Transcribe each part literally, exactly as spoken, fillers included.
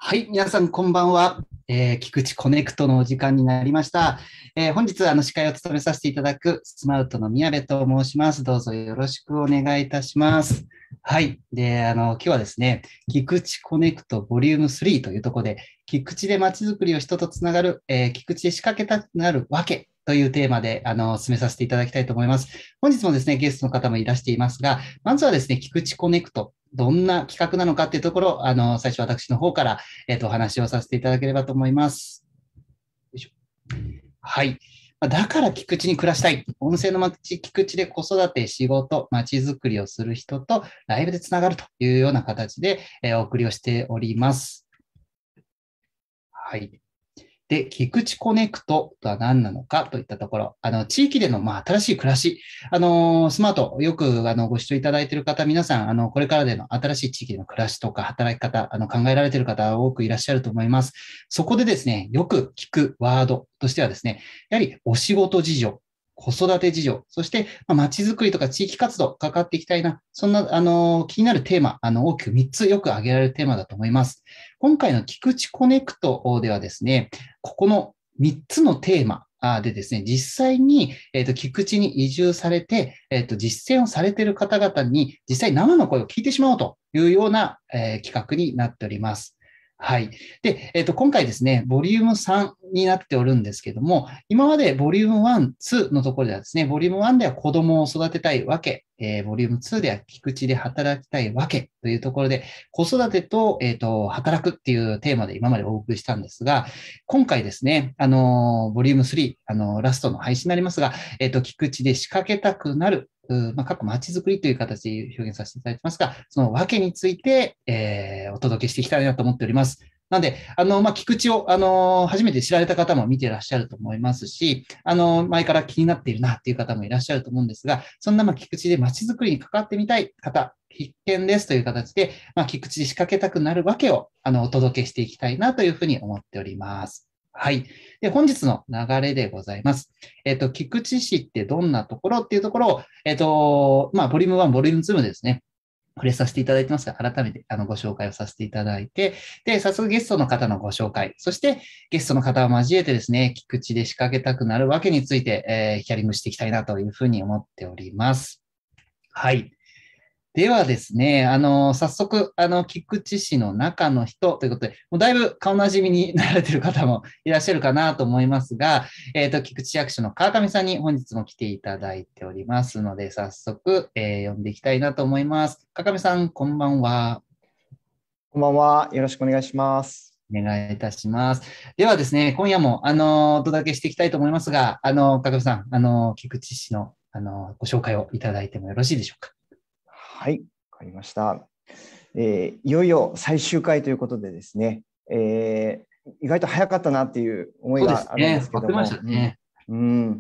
はい、皆さんこんばんは。えー、菊池コネクトのお時間になりました。えー本日あの司会を務めさせていただくスマウトの宮部と申します。どうぞよろしくお願いいたします。はい。で、あの、今日はですね、菊池コネクトボリュームスリーというところで、菊池で街づくりを人とつながる、えー菊池で仕掛けたくなるわけというテーマで、あの、進めさせていただきたいと思います。本日もですね、ゲストの方もいらしていますが、まずはですね、菊池コネクト、どんな企画なのかっていうところ、あの、最初私の方からえっと、お話をさせていただければと思います。よいしょ。はい。だから菊池に暮らしたい。温泉の町、菊池で子育て、仕事、町づくりをする人とライブでつながるというような形で、えーお送りをしております。はい。で、菊池コネクトとは何なのかといったところ、あの、地域での、まあ、新しい暮らし、あの、スマート、よく、あの、ご視聴いただいている方、皆さん、あの、これからでの新しい地域での暮らしとか、働き方、あの、考えられている方、多くいらっしゃると思います。そこでですね、よく聞くワードとしてはですね、やはり、お仕事事情、子育て事情、そして、まあ、街づくりとか地域活動、関わっていきたいな、そんな、あの、気になるテーマ、あの、大きくみっつよく挙げられるテーマだと思います。今回の菊池コネクトではですね、ここのみっつのテーマでですね、実際に、えっと、菊池に移住されて、えっと、実践をされている方々に、実際生の声を聞いてしまおうというような、えー企画になっております。はい。で、えっと、今回ですね、ボリュームさんになっておるんですけども、今までボリュームワン、ツーのところではですね、ボリュームワンでは子供を育てたいわけ、えーボリュームツーでは菊池で働きたいわけというところで、子育てと、えっと、働くっていうテーマで今までお送りしたんですが、今回ですね、あの、ボリュームスリー、あの、ラストの配信になりますが、えっと、菊池で仕掛けたくなる、うまあ、過去街づくりという形で表現させていただいてますが、その訳について、えーお届けしていきたいなと思っております。なので、あの、まあ、菊池を、あの、初めて知られた方も見ていらっしゃると思いますし、あの、前から気になっているなっていう方もいらっしゃると思うんですが、そんな、まあ、菊池で街づくりに関わってみたい方、必見ですという形で、まあ、菊池で仕掛けたくなるわけを、あの、お届けしていきたいなというふうに思っております。はい。で、本日の流れでございます。えっと、菊池市ってどんなところっていうところを、えっと、まあ、ボリュームワン、ボリュームツーもですね、触れさせていただいてますが、改めてあのご紹介をさせていただいて、で、早速ゲストの方のご紹介、そしてゲストの方を交えてですね、菊池で仕掛けたくなるわけについて、えーヒアリングしていきたいなというふうに思っております。はい。ではですね、あの、早速、あの、菊池市の中の人ということで、もうだいぶ顔なじみになられている方もいらっしゃるかなと思いますが、えっと、菊池市役所の川上さんに本日も来ていただいておりますので、早速、えー呼んでいきたいなと思います。川上さん、こんばんは。 こんばんは。よろしくお願いします。 お願いいたします。ではですね、今夜も、あの、お届けしていきたいと思いますが、あの、川上さん、あの、菊池市の、あの、ご紹介をいただいてもよろしいでしょうか。 はい、わかりました。えーいよいよ最終回ということでですね、えー意外と早かったなっていう思いそうですがあるんでね。わかりましすけども、 たね。 うん、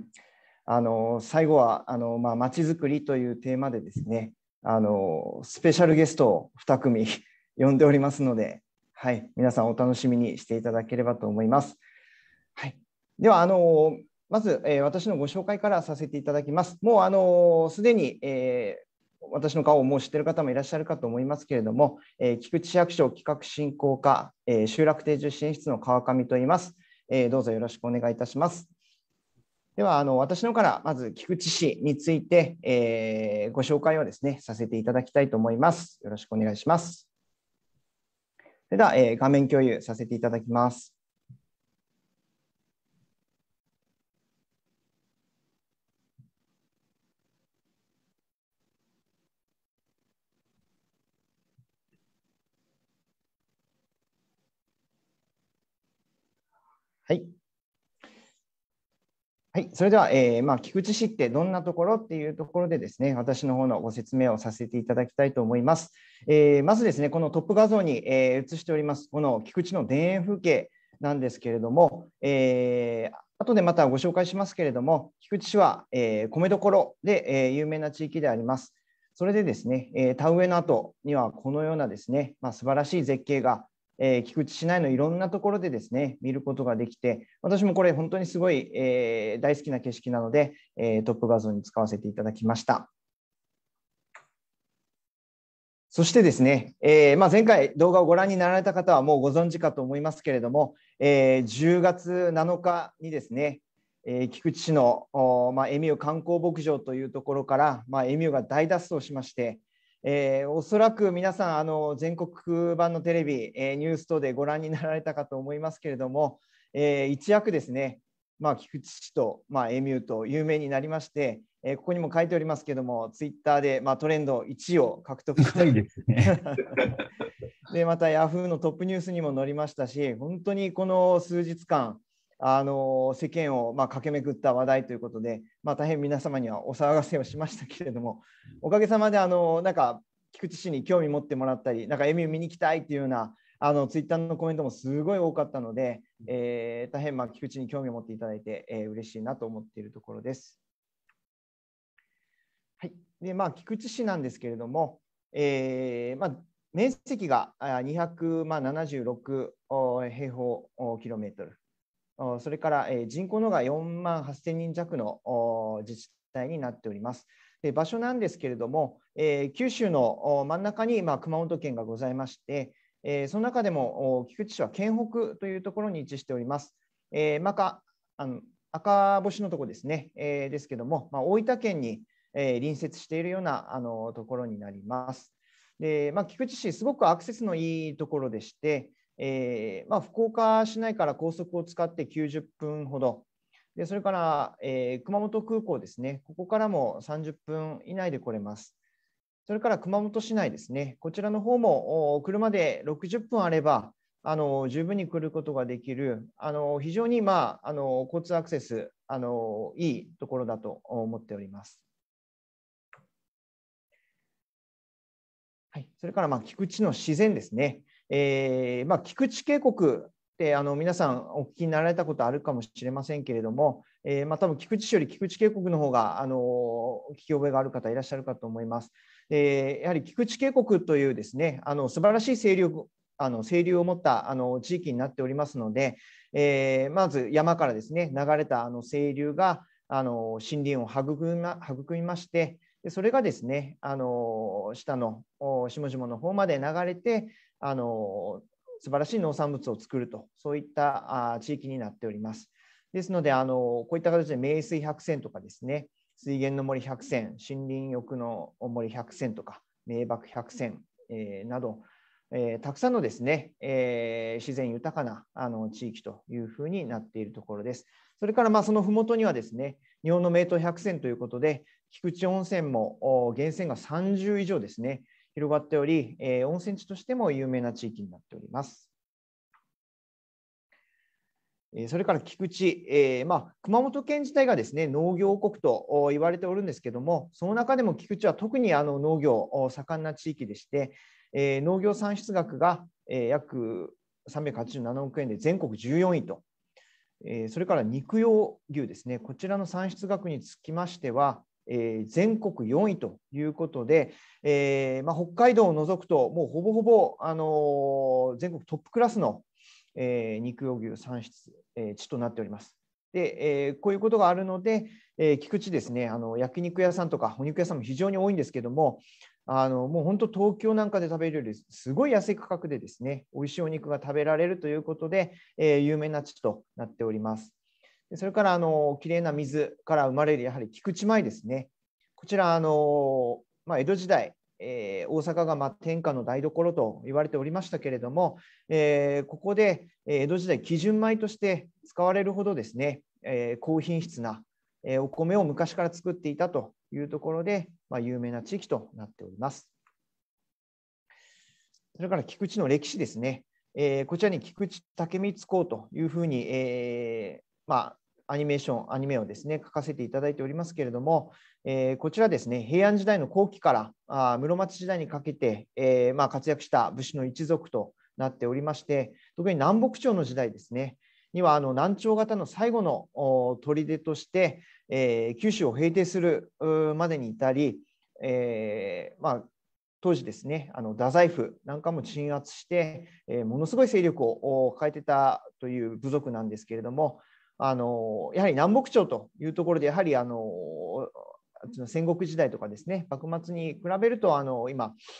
あの最後はあの、まあ、街づくりというテーマでですね、あのスペシャルゲストをに組呼んでおりますので、はい、皆さんお楽しみにしていただければと思います。はい、ではあのまず、えー私のご紹介からさせていただきます。もうあのすでに、えー私の顔をもう知っている方もいらっしゃるかと思いますけれども、えー菊池市役所企画振興課、えー集落定住支援室の川上と言います。えーどうぞよろしくお願いいたします。では、あの私の方からまず菊池市について、えーご紹介をですね、させていただきたいと思います。よろしくお願いします。それでは、えー画面共有させていただきます。はい。はい、それでは、えーまあ、菊池市ってどんなところっていうところでですね、私の方のご説明をさせていただきたいと思います。えーまずですね、このトップ画像に、えー映しております、この菊池の田園風景なんですけれども、えー後でまたご紹介しますけれども、菊池市は、えー米どころで、えー有名な地域であります。それでですね、えー田植えの後にはこのようなですね、まあ、素晴らしい絶景がえー、菊池市内のいろんなところでですね、見ることができて、私もこれ本当にすごい、えー、大好きな景色なので、えー、トップ画像に使わせていただきました。 そしてですね、えーまあ、前回動画をご覧になられた方はもうご存知かと思いますけれども、えー、じゅうがつなのかにですね、えー、菊池市の、まあ、エミュー観光牧場というところから、まあ、エミューが大脱走しまして、えー、おそらく皆さんあの全国版のテレビ、えー、ニュース等でご覧になられたかと思いますけれども、えー、一躍ですね、まあ、菊池市と、まあ、エミューと有名になりまして、えー、ここにも書いておりますけれども、ツイッターで、まあ、トレンドいちいを獲得した。 すごいですね。 で、またヤフーのトップニュースにも載りましたし、本当にこの数日間、あの世間をまあ駆け巡った話題ということで、まあ、大変皆様にはお騒がせをしましたけれども、おかげさまであのなんか菊池市に興味持ってもらったり、なんかエミュー見に行きたいっていうようなあのツイッターのコメントもすごい多かったので、えー、大変まあ菊池に興味を持っていただいて、えー、嬉しいなと思っているところです。はい。で、まあ、菊池市なんですけれども、えーまあ、面積がにひゃくななじゅうろく平方キロメートル、それから人口のがよんまんはっせんにん弱の自治体になっております。で、場所なんですけれども、九州の真ん中にまあ熊本県がございまして、その中でも菊池市は県北というところに位置しております。えー、まあ、あの赤星のところですね、えー、ですけども、まあ、大分県に隣接しているようなあのところになります。で、まあ、菊池市、すごくアクセスのいいところでして、えーまあ、福岡市内から高速を使ってきゅうじゅっぷんほど、でそれから、えー、熊本空港ですね、ここからもさんじゅっぷん以内で来れます。それから熊本市内ですね、こちらの方も車でろくじゅっぷんあれば、あの十分に来ることができる、あの非常に、まあ、あの交通アクセスあのいいところだと思っております。はい、それから、まあ、菊池の自然ですね。えーまあ、菊池渓谷ってあの皆さんお聞きになられたことあるかもしれませんけれども、えーまあ、多分菊池市より菊池渓谷の方があの聞き覚えがある方いらっしゃるかと思います。えー、やはり菊池渓谷というですね、あの素晴らしい清流あの清流を持ったあの地域になっておりますので、えー、まず山からですね流れたあの清流があの森林を育みま、育みまして、でそれがですね、あの下の下々の方まで流れて、あの素晴らしい農産物を作ると、そういったあ地域になっております。ですので、あのこういった形で名水百選とかですね、水源の森百選、森林浴の森百選とか、名瀑百選、えー、など、えー、たくさんのですね、えー、自然豊かなあの地域というふうになっているところです。それからまあその麓にはですね、日本の名湯百選ということで、菊池温泉も源泉がさんじゅう以上ですね、広がっており、えー、温泉地としても有名な地域になっております。それから菊池、えーまあ、熊本県自体がですね農業王国と言われておるんですけども、その中でも菊池は特にあの農業盛んな地域でして、えー、農業産出額が、えー、約さんびゃくはちじゅうななおくえんで全国じゅうよんいと、えー、それから肉用牛ですね、こちらの産出額につきましては、えー、全国よんいということで、えーまあ、北海道を除くともうほぼほぼ、あのー、全国トップクラスのえー、肉用牛産出、えー、地となっております。で、えー、こういうことがあるので、えー、菊池ですね、あの焼肉屋さんとかお肉屋さんも非常に多いんですけども、あのもう本当東京なんかで食べれるよりすごい安い価格でですね、美味しいお肉が食べられるということで、えー、有名な地となっております。それからあのきれいな水から生まれるやはり菊池米ですね。こちらあの、まあ、江戸時代、えー、大阪がまあ天下の台所と言われておりましたけれども、えー、ここで江戸時代基準米として使われるほどですね、えー、高品質なお米を昔から作っていたというところで、まあ、有名な地域となっております。それから菊池の歴史ですね。えー、こちらに菊池武光公というふうに、えー、まあアニメーション、アニメをですね、書かせていただいておりますけれども、えー、こちらですね、平安時代の後期からあ室町時代にかけて、えーまあ、活躍した武士の一族となっておりまして、特に南北朝の時代ですね、にはあの南朝型の最後の砦として、えー、九州を平定するまでに至り、えーまあ、当時ですね、あの太宰府なんかも鎮圧して、えー、ものすごい勢力を抱えてたという部族なんですけれども、あのやはり南北朝というところでやはりあの戦国時代とかですね幕末に比べるとあの今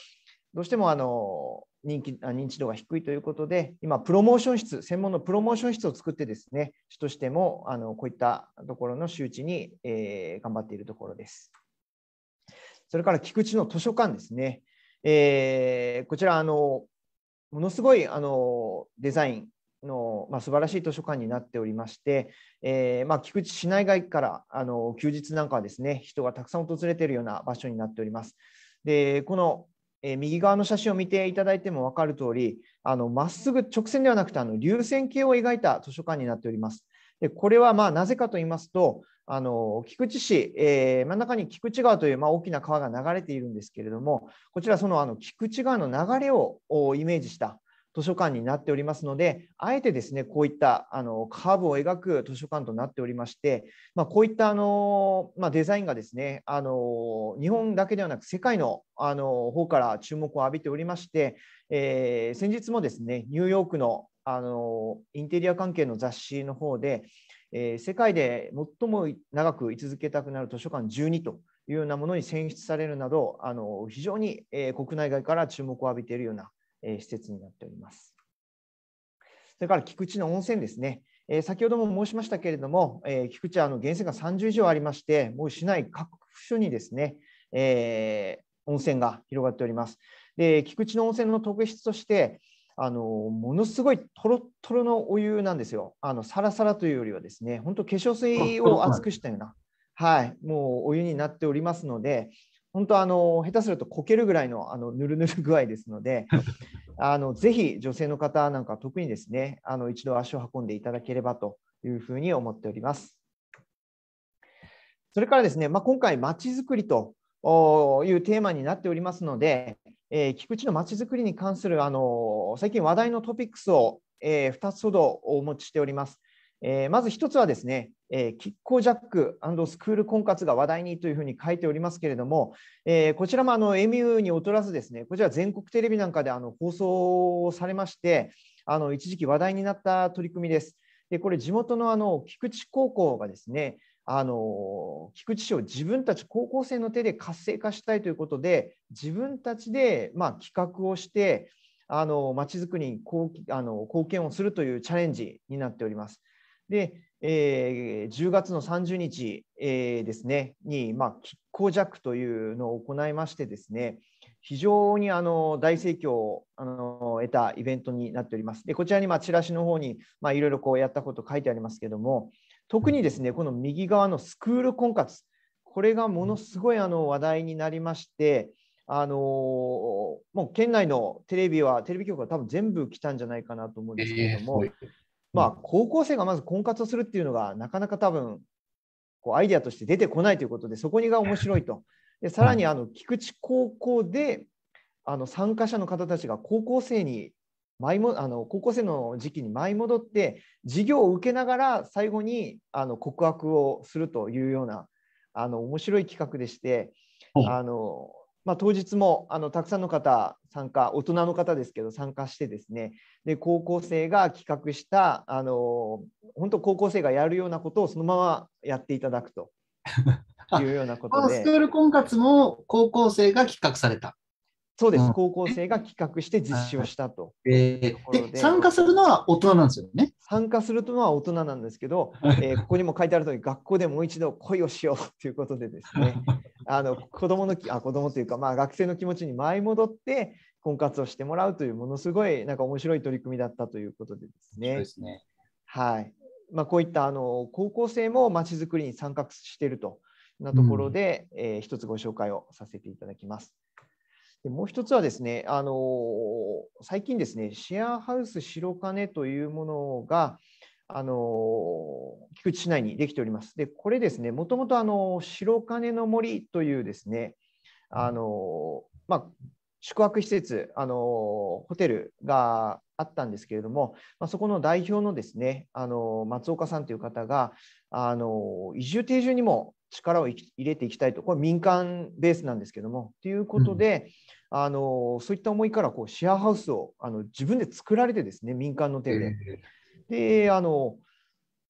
どうしてもあの人気あ認知度が低いということで、今、プロモーション室、専門のプロモーション室を作ってですね、主としてもあのこういったところの周知に、えー頑張っているところです。それから菊池の図書館ですね。えーこちらあの、ものすごいあのデザインの、まあ、素晴らしい図書館になっておりまして、えーまあ、菊池市内外からあの休日なんかはですね、人がたくさん訪れているような場所になっております。で、この、えー右側の写真を見ていただいても分かるとおり、あのまっすぐ直線ではなくてあの流線形を描いた図書館になっております。で、これはまあなぜかと言いますと、あの菊池市、えー真ん中に菊池川というまあ大きな川が流れているんですけれども、こちらそのあの菊池川の流れをおイメージした図書館になっておりますので、あえてですね、こういったあのカーブを描く図書館となっておりまして、まあ、こういったあの、まあ、デザインがですね、あの日本だけではなく世界のあの方から注目を浴びておりまして、えー先日もですね、ニューヨークのあのインテリア関係の雑誌の方で、えー世界で最も長く居続けたくなる図書館じゅうにというようなものに選出されるなど、あの非常に、えー国内外から注目を浴びているような、えー施設になっております。それから菊池の温泉ですね。えー先ほども申しましたけれども、えー菊池はあの源泉がさんじゅう以上ありまして、もう市内各所にですね、えー温泉が広がっております。で、菊池の温泉の特質として、あのものすごいとろっとろのお湯なんですよ。あのサラサラというよりはですね、本当化粧水を熱くしたような、はい、もうお湯になっておりますので、本当あの下手するとこけるぐらいのあのぬるぬる具合ですので、あのぜひ女性の方なんか特にですね、あの一度足を運んでいただければというふうに思っております。それからですね、まあ、今回まちづくりというテーマになっておりますので、えー菊池のまちづくりに関するあの最近話題のトピックスを、えー、ふたつほどお持ちしております。えーまずひとつはですね、えー、キッコージャック&スクール婚活が話題にというふうに書いておりますけれども、えーこちらもあの エムユー に劣らずですね、こちら全国テレビなんかであの放送されまして、あの一時期話題になった取り組みです。で、これ地元のあの菊池高校がですね、あの菊池市を自分たち高校生の手で活性化したいということで、自分たちでまあ企画をしてあのまちづくりに貢あの貢献をするというチャレンジになっております。で、えーじゅうがつのさんじゅうにち、えーですねに、まあ、キッコージャックというのを行いましてですね、非常にあの大盛況をあの得たイベントになっております。で、こちらにまあチラシの方にまあいろいろこうやったこと書いてありますけども、特にですね、この右側のスクール婚活、これがものすごいあの話題になりまして、あのもう県内のテレビは、テレビ局は多分全部来たんじゃないかなと思うんですけれども、 えーまあ、高校生がまず婚活をするっていうのがなかなか多分こうアイデアとして出てこないということで、そこにが面白いと。でさらにあの菊池高校であの参加者の方たちが高校生に舞いもあの高校生の時期に舞い戻って授業を受けながら最後にあの告白をするというようなあの面白い企画でして、あのまあ、当日もあのたくさんの方参加、大人の方ですけど参加してですね、で高校生が企画したあの本当高校生がやるようなことをそのままやっていただくというようなことで、 このスクール婚活も高校生が企画された。 そうです、 うん高校生が企画して実施をしたというとえーで、 ころで、 参加するのは大人なんですよね。 参加するのは大人なんですけど、えーここにも書いてある通り、学校でもう一度恋をしようということでですね、あの子供のあ子供というか、まあ、学生の気持ちに舞い戻って婚活をしてもらうというものすごいなんか面白い取り組みだったということでですそうでね。 すね。 はい。まあ、こういったあの高校生もまちづくりに参画しているというなところで、うんえー一つご紹介をさせていただきます。でもう一つはですね、あの最近ですね、シェアハウス白金というものが、あの菊池市内にできております。で、これですね、もともとあの白金の森というですね、あのまあ、宿泊施設、あのホテルがあったんですけれども、まあ、そこの代表のですね、あの松岡さんという方が、あの移住定住にも力を入れていきたいと、これ民間ベースなんですけども、ということで、うん、あのそういった思いからこうシェアハウスをあの自分で作られてですね、民間の手で。で、あの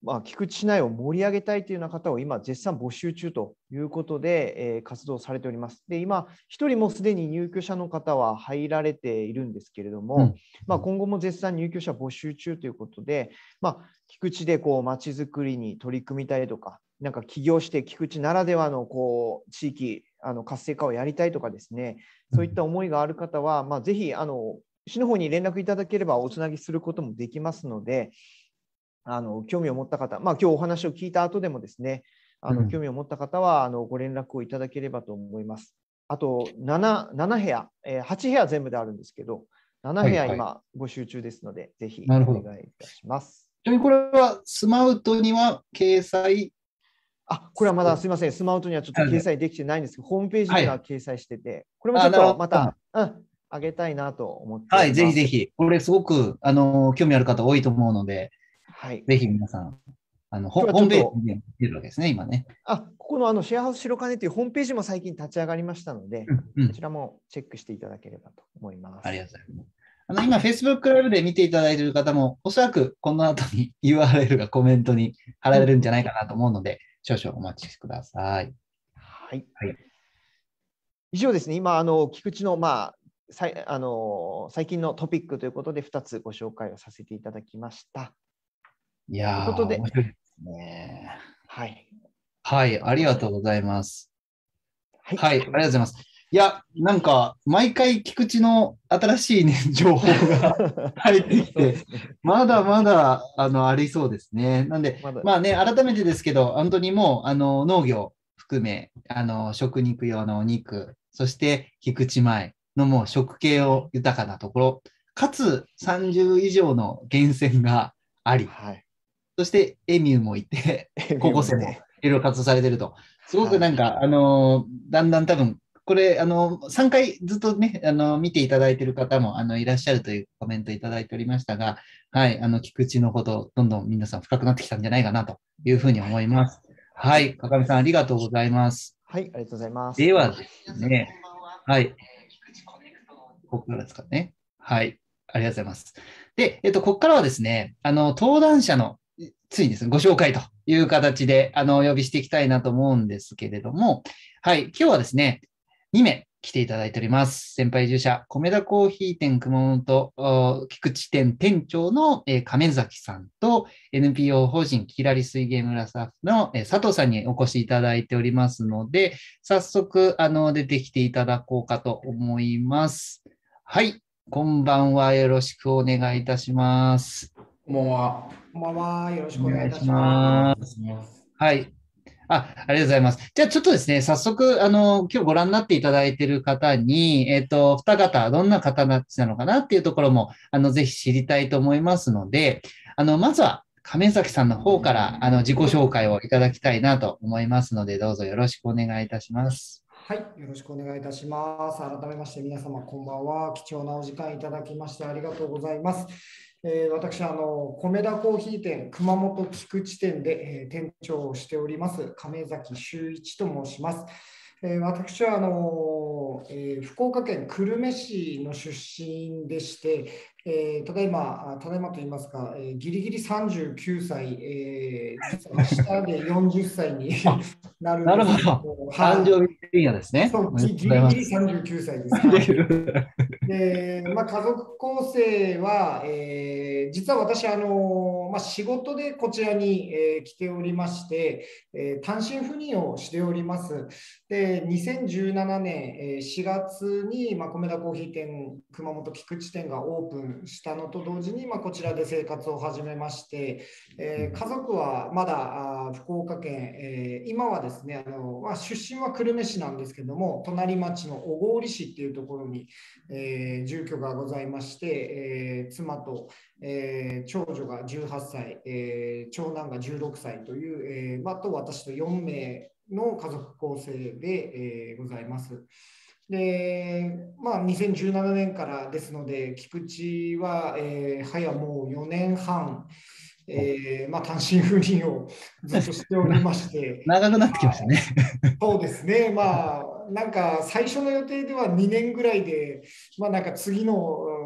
まあ、菊池市内を盛り上げたいというような方を今絶賛募集中ということで、えー、活動されております。で、今、ひとりもすでに入居者の方は入られているんですけれども、うん、まあ、今後も絶賛入居者募集中ということで、まあ、菊池でこう街づくりに取り組みたいとか、なんか起業して菊池ならではのこう地域あの活性化をやりたいとかですね、そういった思いがある方は、まあ、ぜひあの市の方に連絡いただければおつなぎすることもできますので、あの興味を持った方、まあ、今日お話を聞いた後でもですね、あの興味を持った方はあのご連絡をいただければと思います。あと 7, 7部屋、えー、はち部屋全部であるんですけど、なな部屋今募集中ですので、はいはい、ぜひお願いいたします。 ちなみにこれはスマウトには掲載あ、これはまだすみません、スマウトにはちょっと掲載できてないんですけど、ホームページには掲載してて、はい、これもちょっとまた、うん、上げたいなと思っております。 はい、ぜひぜひ、これすごくあの興味ある方多いと思うので、はい、ぜひ皆さん、あのホームページで見るわけですね、今ね。 あ、ここのあのシェアハウス白金というホームページも最近立ち上がりましたので、うんうん、こちらもチェックしていただければと思います。 ありがとうございます。あの今、Facebook ライブで見ていただいている方も、おそらくこの後に ユーアールエル がコメントに貼られるんじゃないかなと思うので、少々お待ちください。 はい。はい、以上ですね、今、あの菊池の、まあさいあの最近のトピックということで、ふたつご紹介をさせていただきました。 いやー、 ということで、 面白いですね。 はい。 はい、ありがとうございます。 はい、 はい、ありがとうございます。いや、なんか、毎回菊池の新しい、ね、情報が入ってきて、まだまだあのありそうですね。なんで、ま, まあね、改めてですけど、本当にもうあの農業含め、あの食肉用のお肉、そして菊池米のもう食系を豊かなところ、かつさんじゅう以上の源泉があり、はい、そしてエミューもいて、高校生もいろいろ活動されてると、すごくなんか、はい、あのだんだん多分、これ、あの、さんかいずっとね、あの、見ていただいている方も、あの、いらっしゃるというコメントいただいておりましたが、はい、あの、菊池のほど、どんどん皆さん深くなってきたんじゃないかなというふうに思います。はい、かかみさん、ありがとうございます。 はい、ありがとうございます。 ではですね、はい。ここからですかね。はい、ありがとうございます。で、えっと、ここからはですね、あの、登壇者の、ついにですね、ご紹介という形で、あの、お呼びしていきたいなと思うんですけれども、はい、今日はですね、にめい来ていただいております。先輩移住者、米田コーヒー店熊本菊池店店長の亀崎さんと エヌピーオー 法人きらり水源村スタッフの佐藤さんにお越しいただいておりますので、早速あの出てきていただこうかと思います。はい、こんばんは。よろしくお願いいたします。 こんばんは。 こんばんは。よろしくお願いいたします。 はい。あ、ありがとうございます。じゃあちょっとですね、早速、あの、今日ご覧になっていただいている方に、えっと、二方、どんな方たちなのかなっていうところも、あの、ぜひ知りたいと思いますので、あの、まずは、亀崎さんの方から、あの、自己紹介をいただきたいなと思いますので、どうぞよろしくお願いいたします。 はい、よろしくお願いいたします。改めまして、皆様、こんばんは。貴重なお時間いただきまして、ありがとうございます。えー、私あの、米田コーヒー店熊本菊池店で、えー、店長をしております、亀崎修一と申します。えー、私はあの、えー、福岡県久留米市の出身でして、えー、ただいま、ただいまといいますか、えー、ギリギリさんじゅうきゅうさい、えー、実は明日でよんじゅっさいになるんですけど。 なるほど。誕生日プレイヤーですね。 そう、ギリギリさんじゅうきゅうさいです。で、まあ、家族構成は、えー、実は私、あのまあ、仕事でこちらに、えー、来ておりまして、えー、単身赴任をしております。で、にせんじゅうななねんしがつに、まあ、米田コーヒー店、熊本菊池店がオープンしたのと同時に、まあ、こちらで生活を始めまして、えー、家族はまだあ福岡県、えー、今はですね、あのまあ、出身は久留米市なんですけども、隣町の小郡市っていうところに、えー、住居がございまして、えー、妻と、えー、長女がじゅうはっさい、えー、長男がじゅうろくさいという、えー、あと私とよんめいの家族構成で、えー、ございます。で、まあ、にせんじゅうななねんからですので、菊池は、えー、早もうよねんはん、えーまあ、単身赴任をずっとしておりまして長くなってきましたね。 そうですね、まあ、なんか最初の予定ではにねんぐらいで、まあ、なんか次の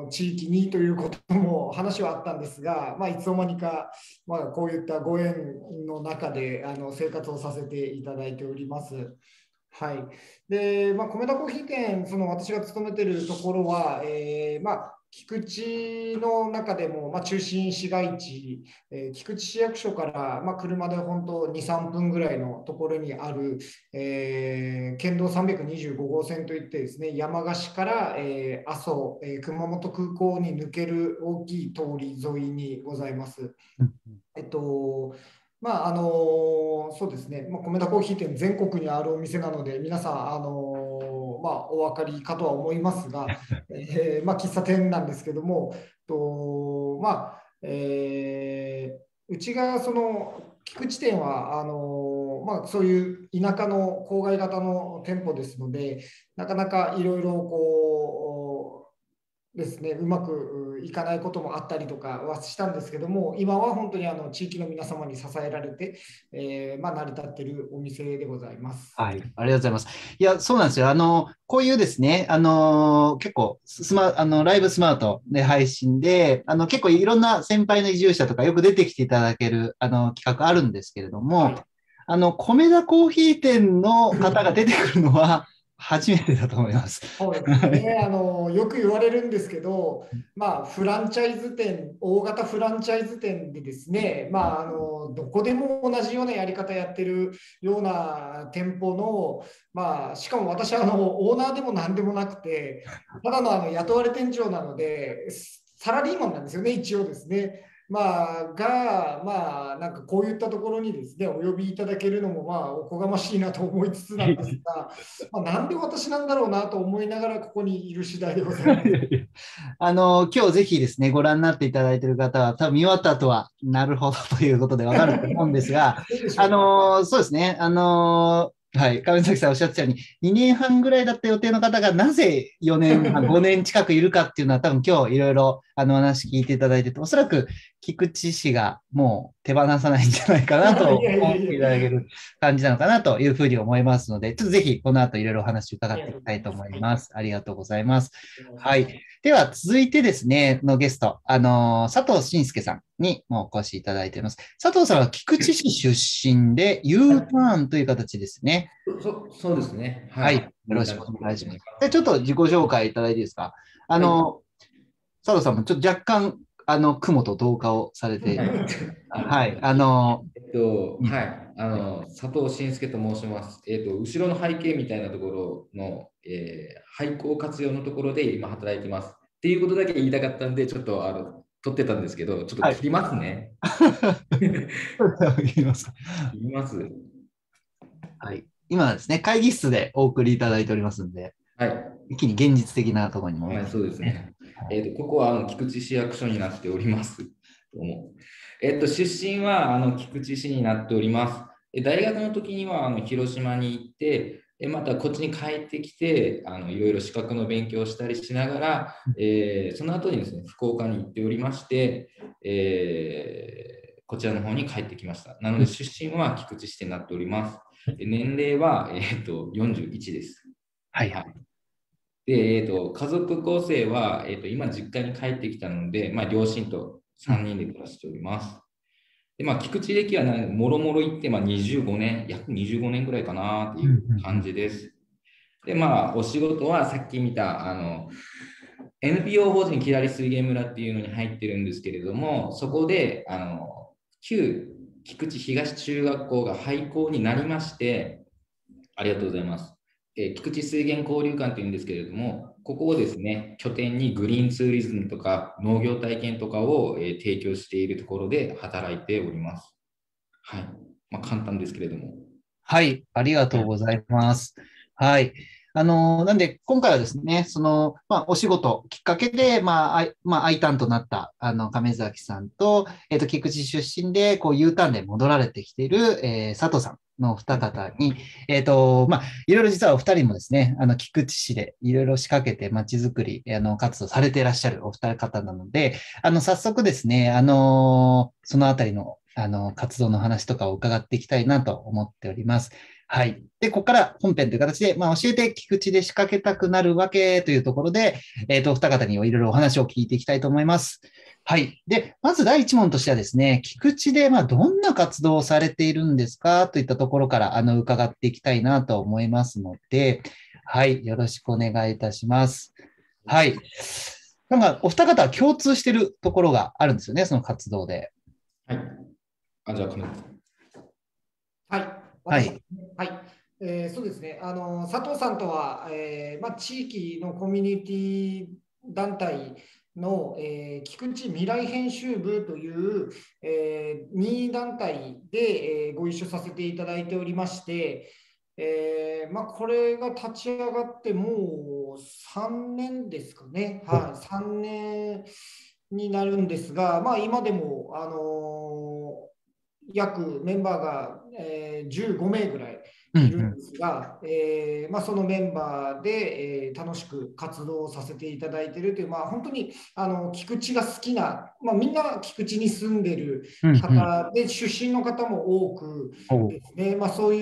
の地域にということも話はあったんですが、まあ、いつの間にか、まあ、こういったご縁の中であの生活をさせていただいております。はいでまあ、米田コーヒー店、その私が勤めているところは、えーまあ、菊池の中でも、まあ、中心市街地、えー、菊池市役所から、まあ、車で本当に、さんぷんぐらいのところにある、えー、県道さんびゃくにじゅうごごうせんといってですね、山鹿市から、えー、阿蘇、えー、熊本空港に抜ける大きい通り沿いにございます。えっとまああのそうですね、まあ、米田コーヒー店、全国にあるお店なので、皆さん、あのまあ、お分かりかとは思いますが、えーまあ、喫茶店なんですけども、とまあえー、うちがその菊池店はあの、まあ、そういう田舎の郊外型の店舗ですので、なかなかいろいろこう、ですね、うまくいかないこともあったりとかはしたんですけども、今は本当にあの地域の皆様に支えられて、えーまあ、成り立っているお店でございます。 はい、ありがとうございます。いや、そうなんですよ。あの、こういうですね、あの、結構スマ、あの、ライブスマートで配信で、あの、結構いろんな先輩の移住者とかよく出てきていただける、あの、企画あるんですけれども、 はい、 あの、米田コーヒー店の方が出てくるのは初めてだと思います。 そうですね、あのよく言われるんですけど、まあ、フランチャイズ店、大型フランチャイズ店でですね、まあ、あのどこでも同じようなやり方やってるような店舗の、まあ、しかも私はあのオーナーでも何でもなくて、ただのあの雇われ店長なので、サラリーマンなんですよね、一応ですね。まあ、が、まあ、なんかこういったところにですね、お呼びいただけるのも、まあ、おこがましいなと思いつつなんですが、まあ、なんで私なんだろうなと思いながら、ここにいる次第でございます。 あの、今日ぜひですね、ご覧になっていただいている方は、多分見終わった後は、なるほどということでわかると思うんですが、あの、そうですね、あの、はい、亀崎さんおっしゃってたように、にねんはんぐらいだった予定の方がなぜよねん、ごねん近くいるかっていうのは、多分今日いろいろあの話聞いていただいてて、おそらく菊池氏がもう手放さないんじゃないかなと思っていただける感じなのかなというふうに思いますので、ちょっとぜひこの後いろいろお話伺っていきたいと思います。ありがとうございます。はい。では続いてですね、のゲスト、あの、佐藤慎介さんにもお越しいただいています。佐藤さんは菊池市出身で U ターンという形ですね。 そ, そうですね。 はい。はい、よろしくお願いします。で、ちょっと自己紹介いただいていいですか。あの、はい、佐藤さんもちょっと若干、あの、雲と同化をされて、はい。あの、 えっと、はい。あの、佐藤慎介と申します。えっと、後ろの背景みたいなところの、えー、廃校活用のところで今働いてます。っていうことだけ言いたかったんで、ちょっと、あの、撮ってたんですけど、ちょっと切りますね。 はい、切ります。 切ります。 はい。今ですね、会議室でお送りいただいておりますので、 はい。 一気に現実的なところにも、 はい、そうですね。えっと、ここはあの菊池市役所になっております。どうも。えっと、出身はあの菊池市になっております。大学の時にはあの広島に行って、またこっちに帰ってきて、あのいろいろ資格の勉強をしたりしながら、えー、その後にですね、福岡に行っておりまして、えー、こちらの方に帰ってきました。なので、出身は菊池市になっております。年齢は、えー、とよんじゅういちです。 はい。 で、えー、と家族構成は、えー、と今、実家に帰ってきたので、まあ、両親とさんにんで暮らしております。で、まあ、菊池歴はもろもろ言って、まあ、にじゅうごねん、約にじゅうごねんぐらいかなっていう感じです。で、まあ、お仕事はさっき見た、あの、エヌピーオー 法人キラリ水源村っていうのに入ってるんですけれども、そこで、あの、旧菊池東中学校が廃校になりまして、ありがとうございます。えー、菊池水源交流館というんですけれども、ここをですね、拠点にグリーンツーリズムとか農業体験とかを、えー、提供しているところで働いております。はい。まあ、簡単ですけれども。 はい。ありがとうございます。はい。あの、なんで、今回はですね、その、まあ、お仕事きっかけで、まあ、I、まあ、I ターンとなった、あの、亀崎さんと、えっと、菊池出身で、こう、U ターンで戻られてきている、えー、佐藤さんの二方に、えっと、まあ、いろいろ実はお二人もですね、あの、菊池市でいろいろ仕掛けて街づくり、あの、活動されていらっしゃるお二方なので、あの、早速ですね、あの、そのあたりのあの、活動の話とかを伺っていきたいなと思っております。はい。で、ここから本編という形で、まあ、教えて菊池で仕掛けたくなるわけというところで、えっと、お二方にいろいろお話を聞いていきたいと思います。はい。で、まず第一問としてはですね、菊池で、まあ、どんな活動をされているんですかといったところから、あの、伺っていきたいなと思いますので、はい。よろしくお願いいたします。はい。なんか、お二方共通しているところがあるんですよね、その活動で。 はい。あ、じゃあ、カメラ。 はい。 はい私、はい。えーそうですね。あの、佐藤さんとは、えーまあ、地域のコミュニティ団体の、えー菊池未来編集部という、えー任意団体で、えーご一緒させていただいておりまして、えーまあ、これが立ち上がってもうさんねんですかね。はい。さんねんになるんですが、まあ、今でも、あの約メンバーが、えーじゅうごめいぐらいいるんですが、えーまあ、そのメンバーで、えー楽しく活動させていただいているという、まあ、本当にあの菊池が好きな、まあ、みんな菊池に住んでる方で、出身の方も多くですね、まあ、そういう、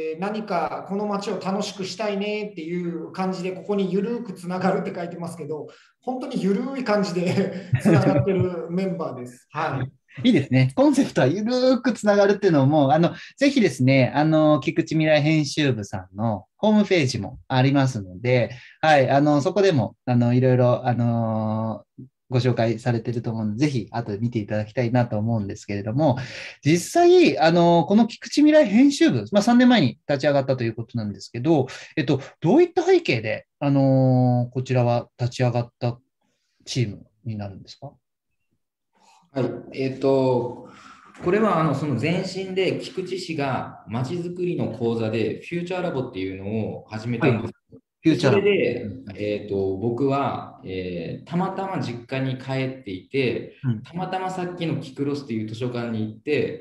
えー何かこの街を楽しくしたいねっていう感じで、ここにゆるくつながるって書いてますけど、本当にゆるい感じでつながってるメンバーです。はい。 いいですね。コンセプトはゆるーくつながるっていうのも、あの、ぜひですね、あの、菊池未来編集部さんのホームページもありますので、はい、あの、そこでも、あの、いろいろ、あのご紹介されていると思うので、ぜひ後で見ていただきたいなと思うんですけれども、実際、あの、この菊池未来編集部、まあ、さんねんまえに立ち上がったということなんですけど、えっと、どういった背景で、あの、こちらは立ち上がったチームになるんですか？ はい。えっと、これはあのその前身で菊池市がまちづくりの講座でフューチャーラボっていうのを始めはい。 たんです。 フューチャーラボ。 それで、えっと、僕は、えーたまたま実家に帰っていて、 うん。 たまたまさっきのキクロスっていう図書館に行って、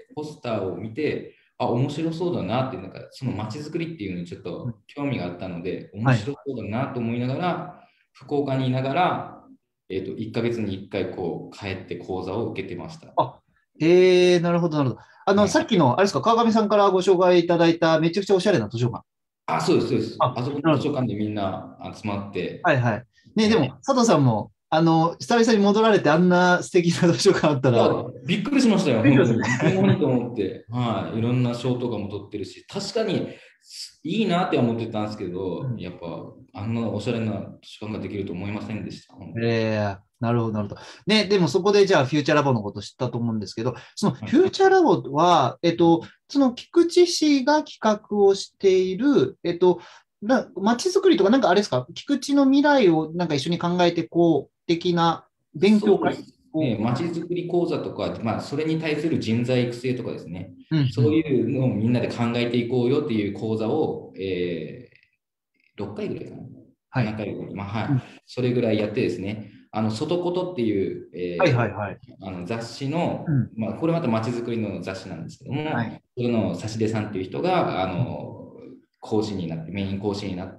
ポスターを見て、あ、面白そうだなっていう、なんかそのまちづくりっていうのにちょっと興味があったので、面はい。 白そうだなと思いながら、福岡にいながら、えっと、いっかげつにいっかいこう帰って講座を受けてました。 あ、へえ、なるほど、なるほど。あの、 はい。 さっきの、あれですか、川上さんからご紹介いただいた、めちゃくちゃおしゃれな図書館。 あ、そうです、そうです。 あ、 あそこのなるほど。 図書館でみんな集まって、 はいはい。ね、でえも、佐藤さんも、あの、久々に戻られて、あんな素敵な図書館あったーいや、 ら、 びっくりしましたよ、 びっくりし本当に。いつますね。 の間にと思って、はい、いろんな賞とかも取ってるし、確かにいいなって思ってたんですけど、 うん。 やっぱあんなおしゃれな図書館ができると思いませんでした、本当に。 ええ、なるほど、なるほど。ね、でもそこでじゃあ、フューチャーラボのこと知ったと思うんですけど、そのはい。 フューチャーラボは、えっと、その菊池市が企画をしている、えっと、な、街づくりとか、なんかあれですか、菊池の未来をなんか一緒に考えてこう、的な勉強会そうですね、 を、 まちづくり講座とか、まあ、それに対する人材育成とかですね、そううんうん。 いうのをみんなで考えていこうよっていう講座を、えー、ろっかいぐらいかな。 はい。 ななかいぐらい。まあ、はい。 うん。 それぐらいやってですね、あの、外ことっていう、 はいはえいはい。 ーあの雑誌の、 うん。 まあ、これまたまちづくりの雑誌なんですけども、 はい。 それの指出さんっていう人が、あうん。 の、講師になって、メイン講師になって、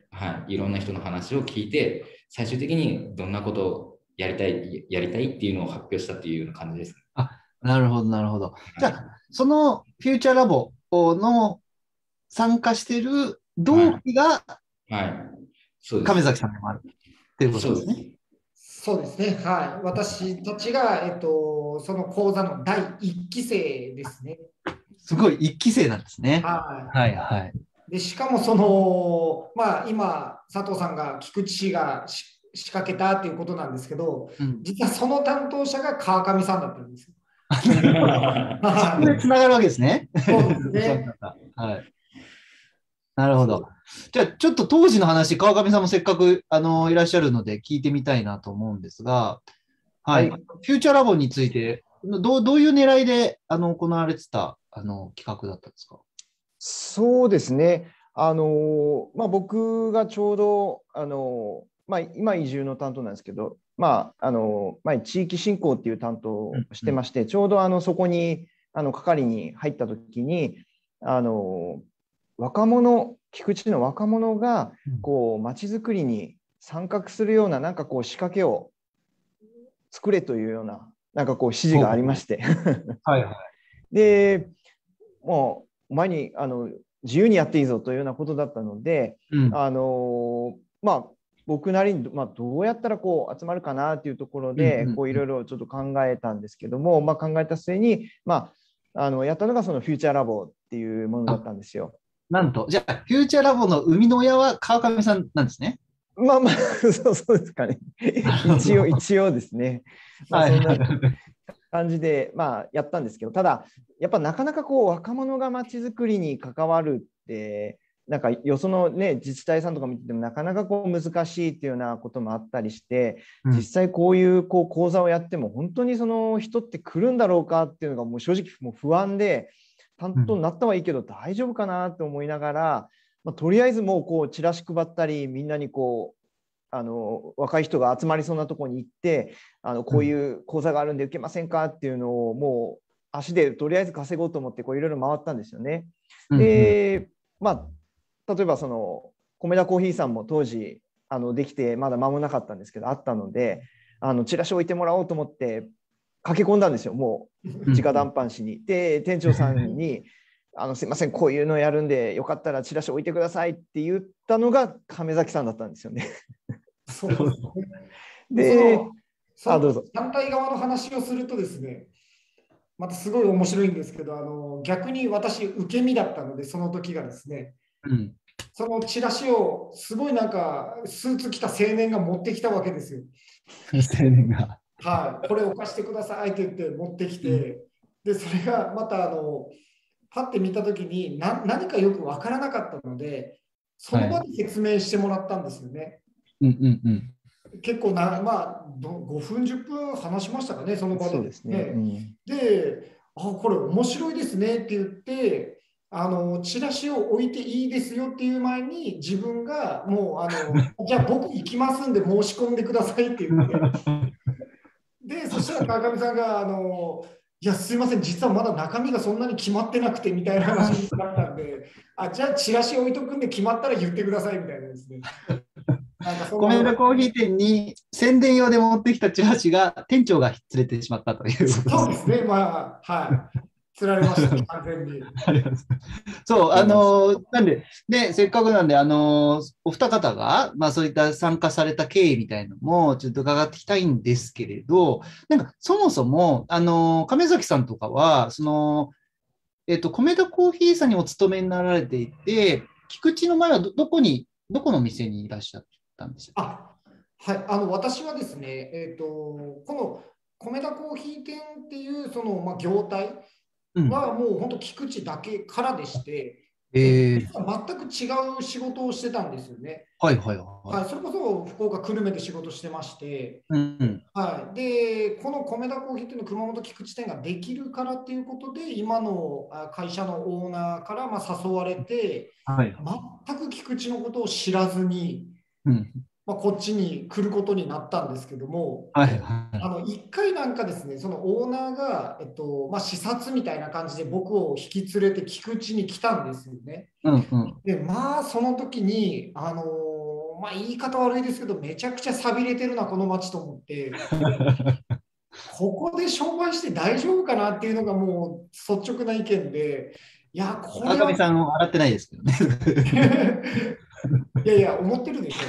はい、いろんな人の話を聞いて、最終的にどんなことをやりたい、やりたいっていうのを発表したっていうような感じです。 あ、なるほど、なるほど。じゃはい。 あ、そのフューチャーラボの参加している同は期がい。はい。そうです。 亀崎さんでもあるということですね。 そうです。 そうですね。はい。私たちが、えっと、その講座のだいいっき生ですね。 すごい一期生なんですね。 ははいはい。 い。で、しかもその、まあ、今、佐藤さんが菊池氏がし仕掛けたっていうことなんですけど、 うん。 実はその担当者が川上さんだったんですよ。 なるほど。そこではい。 つながるわけですね。 そうですお三ね。 方。はい。なるほど。 そう。 じゃあ、ちょっと当時の話、川上さんもせっかく、あの、いらっしゃるので聞いてみたいなと思うんですが、はい。フはい。 ューチャーラボについて、どう、どういう狙いで、あの、行われてた、あの、企画だったんですか？ そうですね。あの、まあ、僕がちょうど、あの、まあ、今移住の担当なんですけど、まあ、あの、前地域振興っていう担当をうんうん。 してまして、ちょうどあのそこにあの係に入った時に、あの若者、菊池の若者がうんこう街づくりに参画するようななんかこう仕掛けを作れというようななんかこう指示がありまして、 はいはい。 で、もう、お前にあの自由にやっていいぞというようなことだったので、 うんあのまあ、僕なりに、まあ、どうやったらこう集まるかなというところで、こういろいろちょっと考えたんですけども、まあ、考えた末に、まあ、あのやったのがそのフューチャーラボっていうものだったんですよ。 なんと、じゃあ、フューチャーラボの生みの親は川上さんなんですね。 まあまあ、そうそうですかね。一応、一応ですね。まあ、そんな感じで、まあ、やったんですけど、ただ、やっぱなかなかこう若者がまちづくりに関わるって、なんかよその、ね、自治体さんとか見ててもなかなかこう難しいっていうようなこともあったりして、 うん実際こういうこう講座をやっても本当にその人って来るんだろうかっていうのがもう正直もう不安で、担当になったはいいけど大丈夫かなって思いながら、まあ、とりあえずもうこうチラシ配ったり、みんなにこうあの若い人が集まりそうなところに行って、あのこういう講座があるんで受けませんかっていうのをもう足でとりあえず稼ごうと思ってこういろいろ回ったんですよね。で、まあ、例えばその米田コーヒーさんも当時あのできてまだ間もなかったんですけどあったので、あのチラシを置いてもらおうと思って駆け込んだんですよ、もう直談判しに。で、店長さんにあのすいません、こういうのやるんでよかったらチラシ置いてくださいって言ったのが亀崎さんだったんですよね。 そうですね。 で、 そのあ、どうぞ。 反対側の話をするとですね、またすごい面白いんですけど、あの逆に私、受け身だったので、その時がですね、 うん、 そのチラシをすごいなんかスーツ着た青年が持ってきたわけですよ。 青年が。 はい、これを貸してくださいって言って持ってきて、でそれがまたあのパッて見たときにな何かよく分からなかったので、その場で説明してもらったんですよね。 うんうんうん、 結構な、まあ、ごふん、じゅっぷん話しましたかね、その場で。 そうですね。うん、 で、あ、これ面白いですねって言って、あのチラシを置いていいですよっていう前に、自分がもうあの、じゃあ僕行きますんで申し込んでくださいって言って、で、そしたら川上さんが、あの、いや、すいません、実はまだ中身がそんなに決まってなくてみたいな話になったんで、あ、じゃあチラシ置いとくんで決まったら言ってくださいみたいなですね。 米田コーヒー店に宣伝用で持ってきたチラシが店長が連れてしまったという。 そうですね、まあ、はい。釣られました、完全に。 そう、あのー、なんで、で、せっかくなんで、あのー、お二方が、まあそういった参加された経緯みたいのも、ちょっと伺っていきたいんですけれど、なんか、そもそも、あのー、亀崎さんとかは、その、えっと、米田コーヒーさんにお勤めになられていて、菊池の前はど、どこに、どこの店にいらっしゃったんでしたっけ？あ、はい、あの、私はですね、えっと、この米田コーヒー店っていう、その、まあ、業態、はもう本当菊池だけからでして、 うん、えー、 実は全く違う仕事をしてたんですよね。 はいはいはい。 はい、それこそ福岡久留米で仕事してまして、 うんはい、でこの米田コーヒーっていうの熊本菊池店ができるからっていうことで、今の会社のオーナーからまあ誘われて、 はい、 全く菊池のことを知らずに、 うんまあ、こっちに来ることになったんですけども、 はいはい、 あのいっかいなんかですね、そのオーナーが、えっとまあ、視察みたいな感じで僕を引き連れて菊池に来たんですよね。 うんうん、 で、まあ、その時に、あのーまあ、言い方悪いですけど、めちゃくちゃ寂れてるな、この街と思って、ここで商売して大丈夫かなっていうのがもう率直な意見で、いや、これは。 川上さんは洗ってないですけどね。 いやいや、思ってるでしょ。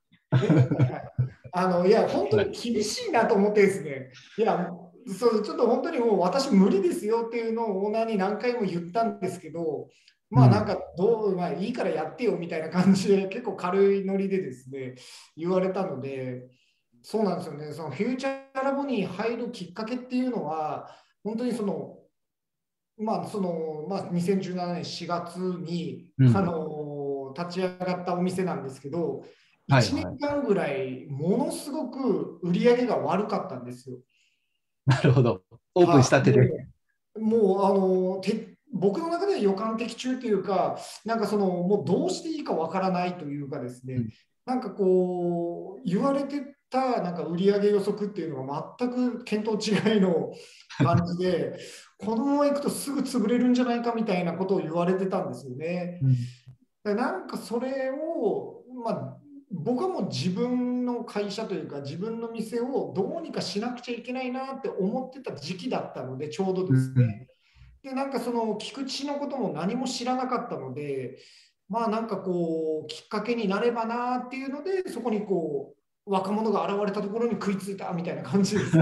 あのいや、本当に厳しいなと思ってですね、いや、そうちょっと本当にもう私無理ですよっていうのをオーナーに何回も言ったんですけど、まあなんかどう、まあいいからやってよみたいな感じで結構軽いノリでですね、言われたので、そうなんですよね、そのフューチャーラボに入るきっかけっていうのは、本当にその、まあその、まあにせんじゅうななねんしがつに、うん、あの立ち上がったお店なんですけど、いちねんかんぐらいものすごく売り上げが悪かったんですよ。 なるほど。オープンしたてで。 もう、もうあのて僕の中では予感的中というか、なんかそのもうどうしていいかわからないというかですね、うん、なんかこう言われてたなんか売上予測っていうのが全く見当違いの感じでこのままいくとすぐ潰れるんじゃないかみたいなことを言われてたんですよね。うん、なんかそれを、まあ僕はもう自分の会社というか自分の店をどうにかしなくちゃいけないなって思ってた時期だったので、ちょうどですね。 で、なんかその菊池のことも何も知らなかったので、まあなんかこう、きっかけになればなっていうので、そこにこう、若者が現れたところに食いついたみたいな感じです。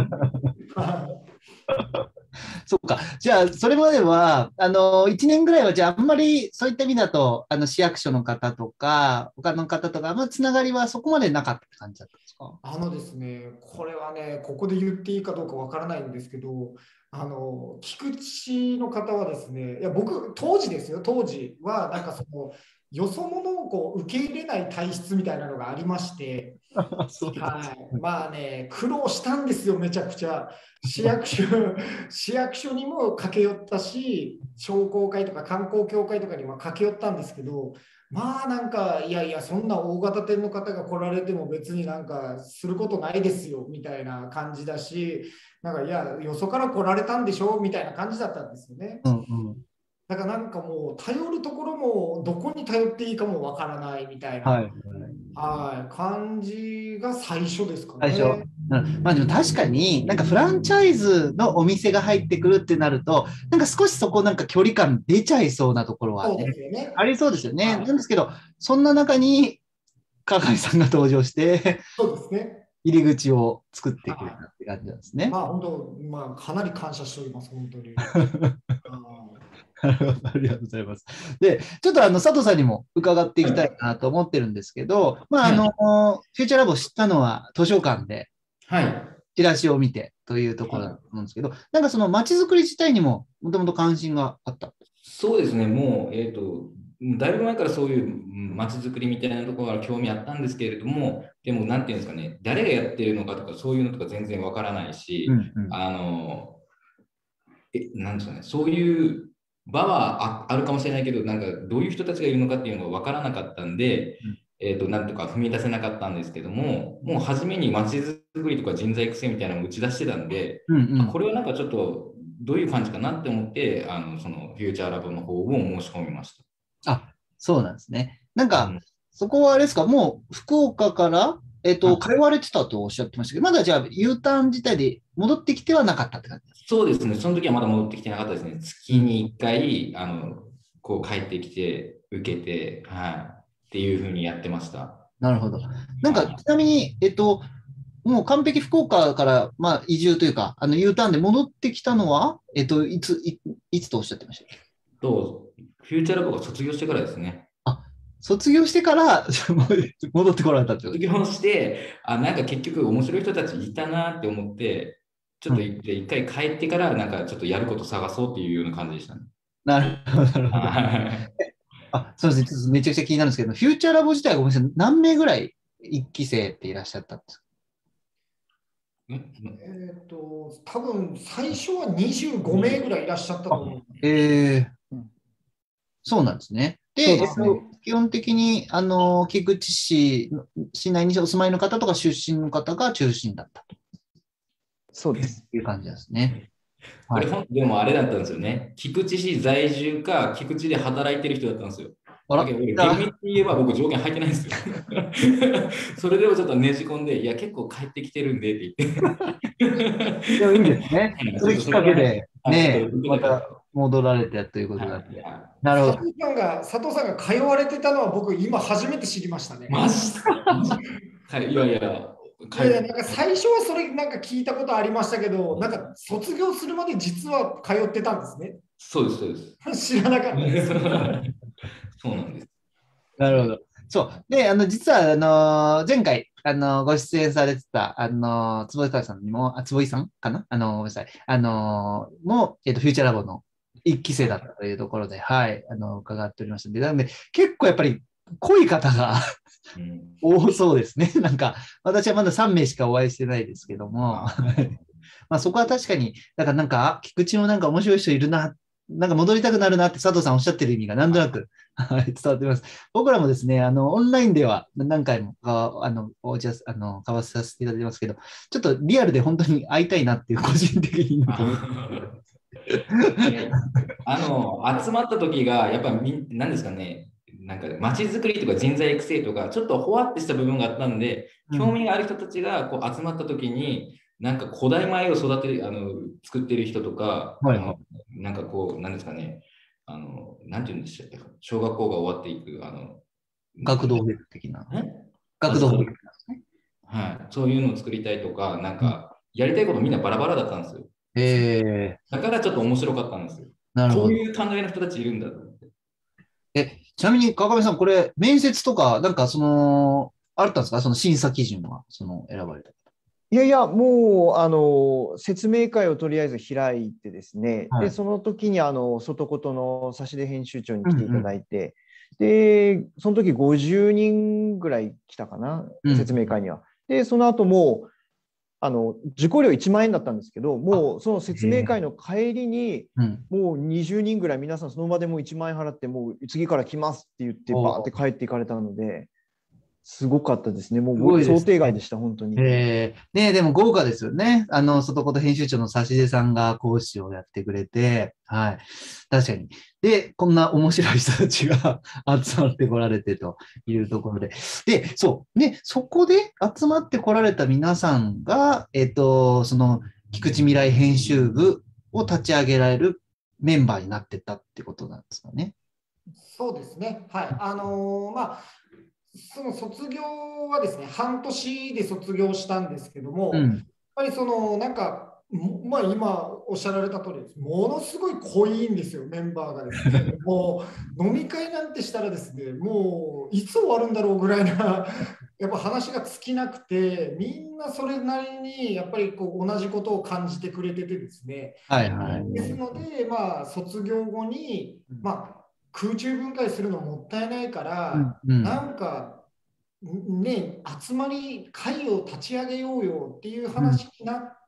そっか。じゃあ、それまでは、あの、いちねんぐらいは、じゃあ、あんまりそういった意味だと、あの、市役所の方とか、他の方とか、あんまつながりはそこまでなかったって感じだったんですか？ あのですね、これはね、ここで言っていいかどうかわからないんですけど、あの、菊池の方はですね、いや、僕、当時ですよ、当時は、なんかその、よそ者をこう受け入れない体質みたいなのがありまして、 そうなんですはい、まあね、苦労したんですよ、めちゃくちゃ。市役所、市役所にも駆け寄ったし、商工会とか観光協会とかにも駆け寄ったんですけど、まあなんか、いやいや、そんな大型店の方が来られても別になんかすることないですよ、みたいな感じだし、なんか、いや、よそから来られたんでしょ、みたいな感じだったんですよね。 うんうん。 だからなんかもう、頼るところも、どこに頼っていいかもわからないみたいな。 はい。 はい、感じが最初ですか最初。 ね。 うん、まあでも確かになんかフランチャイズのお店が入ってくるってなると、なんか少しそこなんか距離感出ちゃいそうなところはそうね、 ですよね。 ありそうですよね。 はい、 なんですけど、そんな中に川上さんが登場して、 そうですね。 入り口を作ってくれたはって感じなんですい、 ね。 まあ本当、まあかなり感謝しております、本当に。 なるほど、ありがとうございます。で、ちょっとあの佐藤さんにも伺っていきたいなと思ってるんですけど、まあ、あの、フューチャーラボを知ったのは図書館で、 はい。 チラシを見てというところだと思うんですけど、なんかその街づくり自体にももともと関心があった。 そうですね、もう、えっと、だいぶ前からそういう街づくりみたいなところから興味あったんですけれども、でも、なんていうんですかね、誰がやってるのかとか、そういうのとか全然わからないし、 うんうん、 あの、え、なんですかね、そういう場は あ, あるかもしれないけど、なんかどういう人たちがいるのかっていうのが分からなかったんで、 うん、 えーと、なんとか踏み出せなかったんですけども、もう初めに街づくりとか人材育成みたいなのを打ち出してたんで、 うんうん、 あこれはなんかちょっとどういう感じかなって思って、あのそのフューチャーラボの方を申し込みました。 あ、そうなんですね。なんか、 うん、 そこはあれですか、もう福岡から、えっと、通われてたとおっしゃってましたけど、まだじゃあ U ターン自体で戻ってきてはなかったって感じですか？ そうですね、その時はまだ戻ってきてなかったですね。月にいっかい、あのこう帰ってきて、受けて、はい、っていうふうにやってました。 なるほど。なんか、ちなみに、えっと、もう完璧福岡から、まあ、移住というか、あの U ターンで戻ってきたのは、えっと、いつ、い、いつとおっしゃってましたっけ？ と、フューチャーラボが卒業してからですね。 あ、卒業してから戻ってこられたってこと卒ですか？ 業して、あ、なんか結局面白い人たちいたなって思って、ちょっと一一回帰ってから、なんかちょっとやること探そうっていうような感じでしたね。 なるほど、なるほど。あ、そうですね。ちょっとめちゃくちゃ気になるんですけど、フューチャーラボ自体がごめんなさい、何名ぐらい一期生っていらっしゃったんですか？ えっと、多分最初はにじゅうごめいぐらいいらっしゃったと思う。 えー、そうなんですね。で、 そうですねえっと、基本的に、あの、菊池市、市内にお住まいの方とか出身の方が中心だったとそうです。 いう感じですね。 これ、はい、でもあれだったんですよね。菊池市在住か、菊池で働いてる人だったんですよ。だけど、俺、厳密に言えば僕、条件入ってないんですよ。それでもちょっとねじ込んで、いや、結構帰ってきてるんでって言って。 でもいいんですね。それきっかけで、ね、また戻られてということなんで。なるほど。 佐藤さんが、佐藤さんが通われてたのは僕、今初めて知りましたね。 マジか。いやいや。 いやいや、なんか最初はそれなんか聞いたことありましたけど、なんか卒業するまで実は通ってたんですね。 そうです、そうです。 知らなかったです。 そうなんです。 なるほど。そう。で、あの、実は、あの、前回、あの、ご出演されてた、あの、坪井さんにも、あ、坪井さんかなあの、ごめんなさい。あの、も、えっと、フューチャーラボの一期生だったというところで、はい、あの、伺っておりましたので、なので、結構やっぱり濃い方が多そうですね。なんか、私はまださんめいしかお会いしてないですけども、まあそこは確かに、だからなんか、菊池もなんか面白い人いるな、なんか戻りたくなるなって佐藤さんおっしゃってる意味がなんとなく伝わってます。僕らもですね、あの、オンラインでは何回もかあのお茶あの交わさせていただいてますけど、ちょっとリアルで本当に会いたいなっていう個人的にあの、集まった時が、やっぱみ、なんですかね、なんか街づくりとか人材育成とか、ちょっとほわってした部分があったんで、興味がある人たちがこう集まった時に、なんか古代米を育てる、あの作ってる人とか、はいはい、 なんかこう、なんですかね、あの、なんていうんでしたっけ、小学校が終わっていく、あの、 学童保育的な。 え学童保育ですね。 はい、そういうのを作りたいとか、なんうんか、やりたいことみんなバラバラだったんですよ。 ええだからちょっと面白かったんですよ。 なるほど。 こういう考えの人たちいるんだと思って。 え、ちなみに川上さん、これ、面接とか、なんかその、あったんですかその審査基準は、その選ばれた。 いやいや、もう、あの、説明会をとりあえず開いてですね、で、 はい。 その時に、あの、外ことの差出編集長に来ていたうんうん。 だいて、で、その時ごじゅうにんぐらい来たかな、 うん説明会には。で、その後もう、あの、受講料いちまん円だったんですけど、もうその説明会の帰りに、 うん。 もうにじゅうにんぐらい皆さんその場でもういちまん円払って、もう次から来ますって言って、バーって帰っていかれたので、すごかったですね。もう想すごいですね。 定外でした、本当に。 えー、ねえ、でも豪華ですよね。あの、外こと編集長の差出さんが講師をやってくれて、はい。確かに。で、こんな面白い人たちが集まってこられてというところで。で、そう。ね、そこで集まってこられた皆さんが、えっと、その、菊池未来編集部を立ち上げられるメンバーになってたってことなんですかね。 そうですね。はい。あのーまあ、その卒業はですね、半年で卒業したんですけども、やっうん。 ぱりその、なんか、もまあ、今おっしゃられた通りです。ものすごい濃いんですよ、メンバーがですね。もう、飲み会なんてしたらですね、もう、いつ終わるんだろうぐらいな、やっぱ話が尽きなくて、みんなそれなりに、やっぱりこう同じことを感じてくれててですね、 はいはい。 ですので、まあ、卒業後に、まあ、空中分解するのもったいないかうん、 ら、 うん。 なんか、ね、集まり会を立ち上げようよっていううん、 話になって、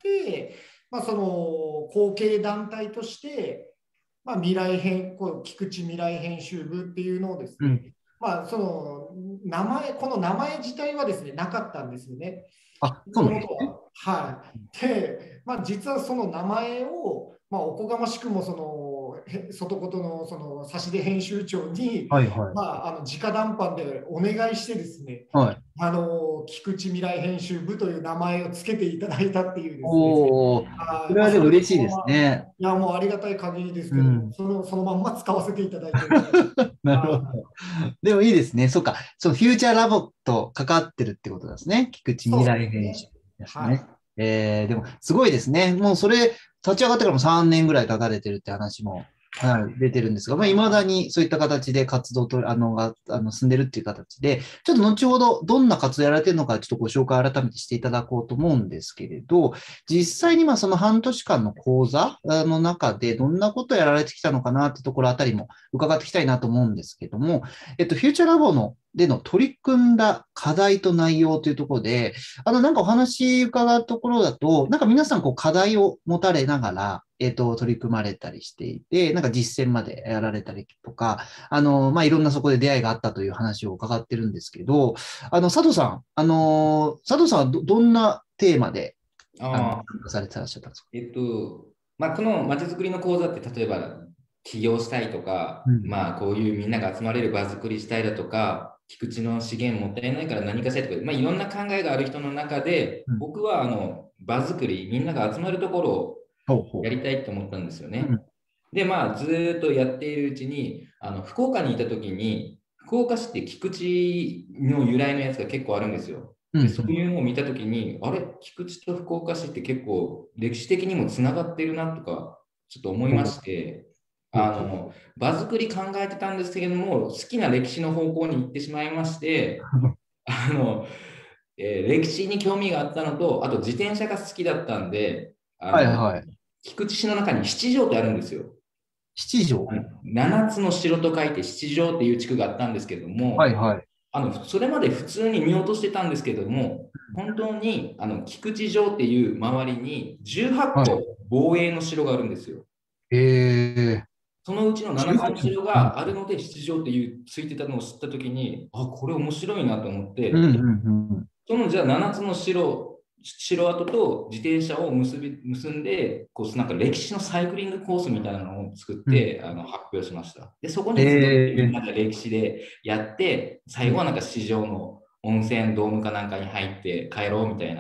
まあ、その後継団体として、まあ、未来編、こう菊池未来編集部っていうのをですね、 うん。 まあ、その名前、この名前自体はですね、なかったんですよね。 あ、そうもとなんですね。 もとは。はい。で、まあ、実はその名前を、まあ、おこがましくもそのへ外ことのその差出編集長に、 はいはい。 まあ、あの直談判でお願いしてですね、 はい。 あの菊池未来編集部という名前をつけていただいたっていうですね、 おー、それはではいまあ、それもも嬉しいですそのまま、 ね。 いやもうありがたい限りですけども、 うん。 そのそのまんま使わせていただいております。 なるほあど。でもいいですね。そっか。そのフューチャーラボと関わってるってことですね。菊池未そうで来編集すね。 ですね。 はい。 えー、でもすごいですね。もうそれ、立ち上がってからもさんねんぐらい経たれてるって話も、はい、出てるんですが、まあ、未だにそういった形で活動と、あの、が、あの、進んでるっていう形で、ちょっと後ほどどんな活動やられてるのか、ちょっとご紹介改めてしていただこうと思うんですけれど、実際にまあその半年間の講座の中でどんなことをやられてきたのかなってところあたりも伺っていきたいなと思うんですけども、えっと、フューチャーラボのでの取り組んだ課題と内容というところで、あの、なんかお話伺うところだと、なんか皆さんこう課題を持たれながら、えっと、取り組まれたりしていて、なんか実践までやられたりとか、あの、まあ、いろんなそこで出会いがあったという話を伺ってるんですけど、あの、佐藤さん、あの、佐藤さんはど、どんなテーマで、あの、 ああ、 参加されてらっしゃったんですか？ えっと、まあ、このまちづくりの講座って、例えば起業したいとか、 うん。 まあ、こういうみんなが集まれる場作りしたいだとか、菊池の資源もったいないから何かしたいとか、まあ、いろんな考えがある人の中で、 うん。 僕はあの場作り、みんなが集まるところをほうほやりたいと思ったんですよう。うね。 ん。 で、まあ、ずーっとやっているうちに、あの福岡にいた時に、福岡市って菊池の由来のやつが結構あるんですよ。で、 うん。 そういうのを見た時に、あれ、菊池と福岡市って結構歴史的にもつながってるなとか、ちょっと思いまして、 ほうほう。 あの、場作り考えてたんですけれども、好きな歴史の方向に行ってしまいまして、あの、えー歴史に興味があったのと、あと自転車が好きだったんで、あの、 はいはい。 菊池市の中に七条ってあるんですよ。 七条。 七つの城と書いて七条っていう地区があったんですけれども、 はいはい。 あのそれまで普通に見落としてたんですけれども、本当にあの菊池城っていう周りにじゅうはっこはい。 防衛の城があるんですよ。 えそのうちのー、 ななつのじゅうはち。 城があるので七条っていうついてたのを知ったときに、あ、これ面白いなと思っうん。うて、 ん。うん。 そのじゃあななつの城、城跡と自転車を結び結んで、こうなんか歴史のサイクリングコースみたいなのを作っうん。 て、あの発表しました。で、そこに集ってみんえなで歴史でやって、 ー、うん。 最後はなんか市場の温泉ドームかなんかに入って帰ろうみたいな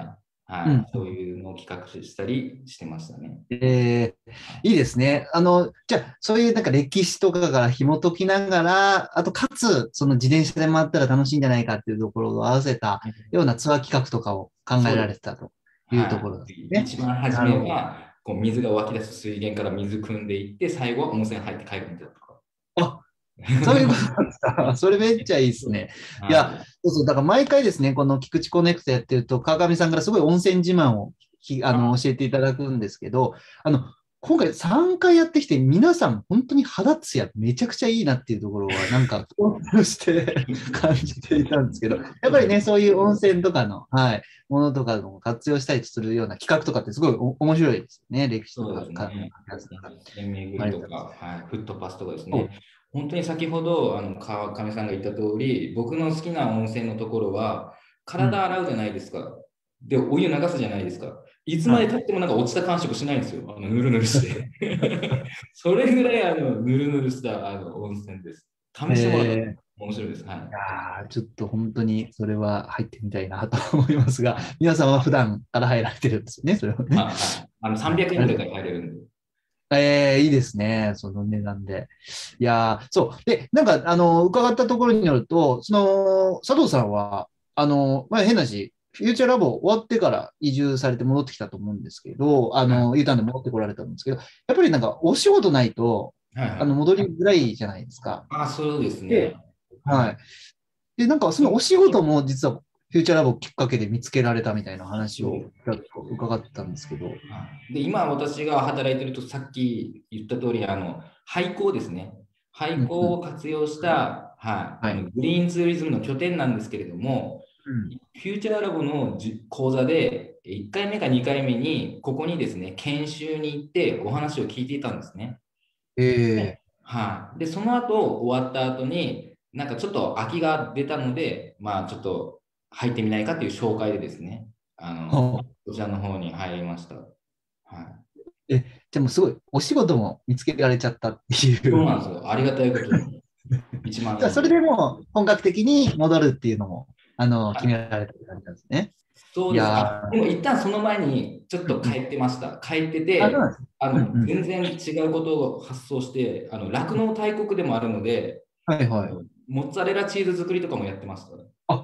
はい、 うん、 そういうのを企画したりしてましたね。 えー、いいですね。あの、じゃあ、そういうなんか歴史とかから紐解きながら、あと、かつ、その自転車で回ったら楽しいんじゃないかっていうところを合わせたようなツアー企画とかを考えられてたというところはですい、 ね。 一番初なるほど。 めはこう水が湧き出す水源から水汲んでいって、最後は温泉入って帰るみたいなとか。 あ、そういうことなんですか。それめっちゃいいですね。いや、 はそうそう、だから毎回ですね、この菊池コネクトやってると、川上さんからすごい温泉自慢をきあの教えていただくんですけど、あの、今回さんかいやってきて、皆さん本当に肌ツヤめちゃくちゃいいなっていうところは、なんか共通して感じていたんですけど、やっぱりね、そういう温泉とかの、はい、ものとかの活用したりするような企画とかってすごいお面白いですよね、歴史とそうか。かですね。 か線巡りとか、はい、フットパスとかですそうね。本当に先ほどあの川上さんが言った通り、僕の好きな温泉のところは、体洗うじゃないですか。で、お湯流すじゃないですか。いつまでたってもなんか落ちた感触しないんですよ。あのぬるぬるして。それぐらいあのぬるぬるしたあの温泉です。試してもらったらえー面白いです。はい。 いやーちょっと本当にそれは入ってみたいなと思いますが、皆さんは普段から入られてるんですよね、それはね。 はいはい、あのはいさんびゃくえんぐらいから入れるんで。 えーいいですね、その値段で。いやーそう。で、なんか、あの、伺ったところによると、その、佐藤さんは、あの、まあ、変なし、フューチャーラボ終わってから移住されて戻ってきたと思うんですけど、あの、U ターンで戻ってこられたんですけど、やっぱりなんか、お仕事ないと、あの、 はいはい。 戻りづらいじゃないですか。 あ、そうですで、 ね。 はい。で、なんかそのお仕事も実はフューチャーラボきっかけで見つけられたみたいな話をちょっと伺ったんですけど。 で、今私が働いてると、さっき言った通り、あの、廃校ですね。廃校を活用した、はい、 はい。 あのグリーンツーリズムの拠点なんですけれども、 うん。 フューチャーラボのじ講座で、いっかいめかにかいめに、ここにですね、研修に行ってお話を聞いていたんですね。 ええはい。で、その後、終わった後に、なんかちょっと空きが出たので、まあちょっと入ってみないかっていう紹介でですね、あの、 はあこちらの方に入りました。はい。 え、でもすごい、お仕事も見つけられちゃったっていそうう。 なんですよ。ありがたいことに。1万じゃあ、 円で。 それでもう本格的に戻るっていうのも、あの、決めはい、 られたって感じなんですね。いそうです。あ、 やー、 でも一旦その前にちょっうんうん。 と帰ってました。帰ってあ、そうなんて、 ですね。 あの、 うんうん。 全然違うことを発想して、あの、酪農大国でもあるので、 はいはい。 あのモッツァレラチーズ作りとかもやってました。 あ、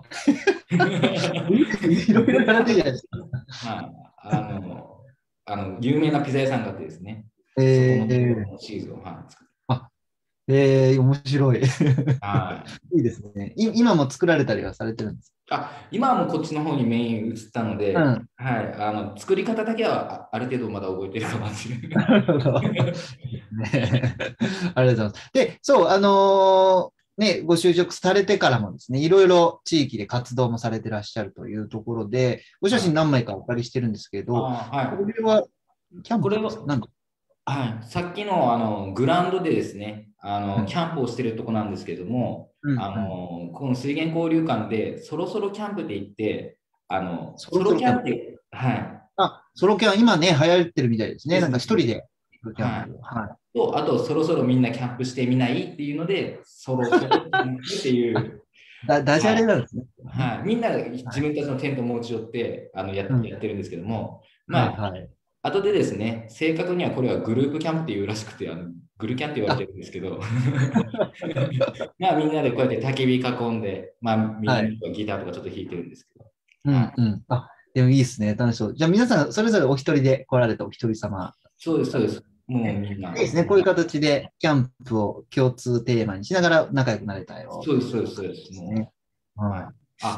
いろいろやられてるじゃないですか。 はい。あの、あの、有名なピザ屋さんがあってですね、そこのえー、 チーズを、はい、作って。 あ、えー、面白い。 はい。 いいですね。い今も作られたりはされてるんですあ、今はもうこっちの方にメイン移ったので、 か？うん。 はい、あの作り方だけはあある程度まだ覚えてるかなっていなう。 るほど。ね、ありがとうございます。で、そう、あのーね、ご就職されてからもですね、いろいろ地域で活動もされてらっしゃるというところで、ご写真はい、 何枚かお借りしてるんですけど、 あ、はこれはキャい。 ンこれは、 プですか？なんか、 はい、さっきの、あのグラウンドでですね、あのキうん、 ャンプをしてるとこなんですけども、 うん、 あうん。 のこの水源交流館でそろそろキャンプで行って、あのそソロキろそろキャンプ。 ャンプ、はい、 あ、ソロキャン、今ね、流行ってるみたいですね。 ですね。 なんか一人で行くキャンはい。 プ。はと、あと、そろそろみんなキャンプしてみないっていうので、ソロソロキャンプっていい。 う、 だ、ダジャはい。 レなんですね。 はい、みんながはい。 自分たちのテントを持ち寄ってあのやうん。 やってるんですけども、 はい、 まあ、 はい。 後でですね、正確にはこれはグループキャンプっていうらしくて、あのグルキャンって言われあ、 てるんですけど、まあみんなでこうやって焚き火囲んで、まあみはい。 んなギターとかちょっと弾いてるんですけど、 うん、 はい、 うん。あ、でもいいですね。楽しそう。じゃあ皆さん、それぞれお一人で来られたお一人様そうです、 だったんでそうです。もうすね。 みんな、 いいですね。こういう形でキャンプを共通テーマにしながら仲良くなれたよそうです、 っていうそうです、そう感です。 じですね。 もう、はい。 はい。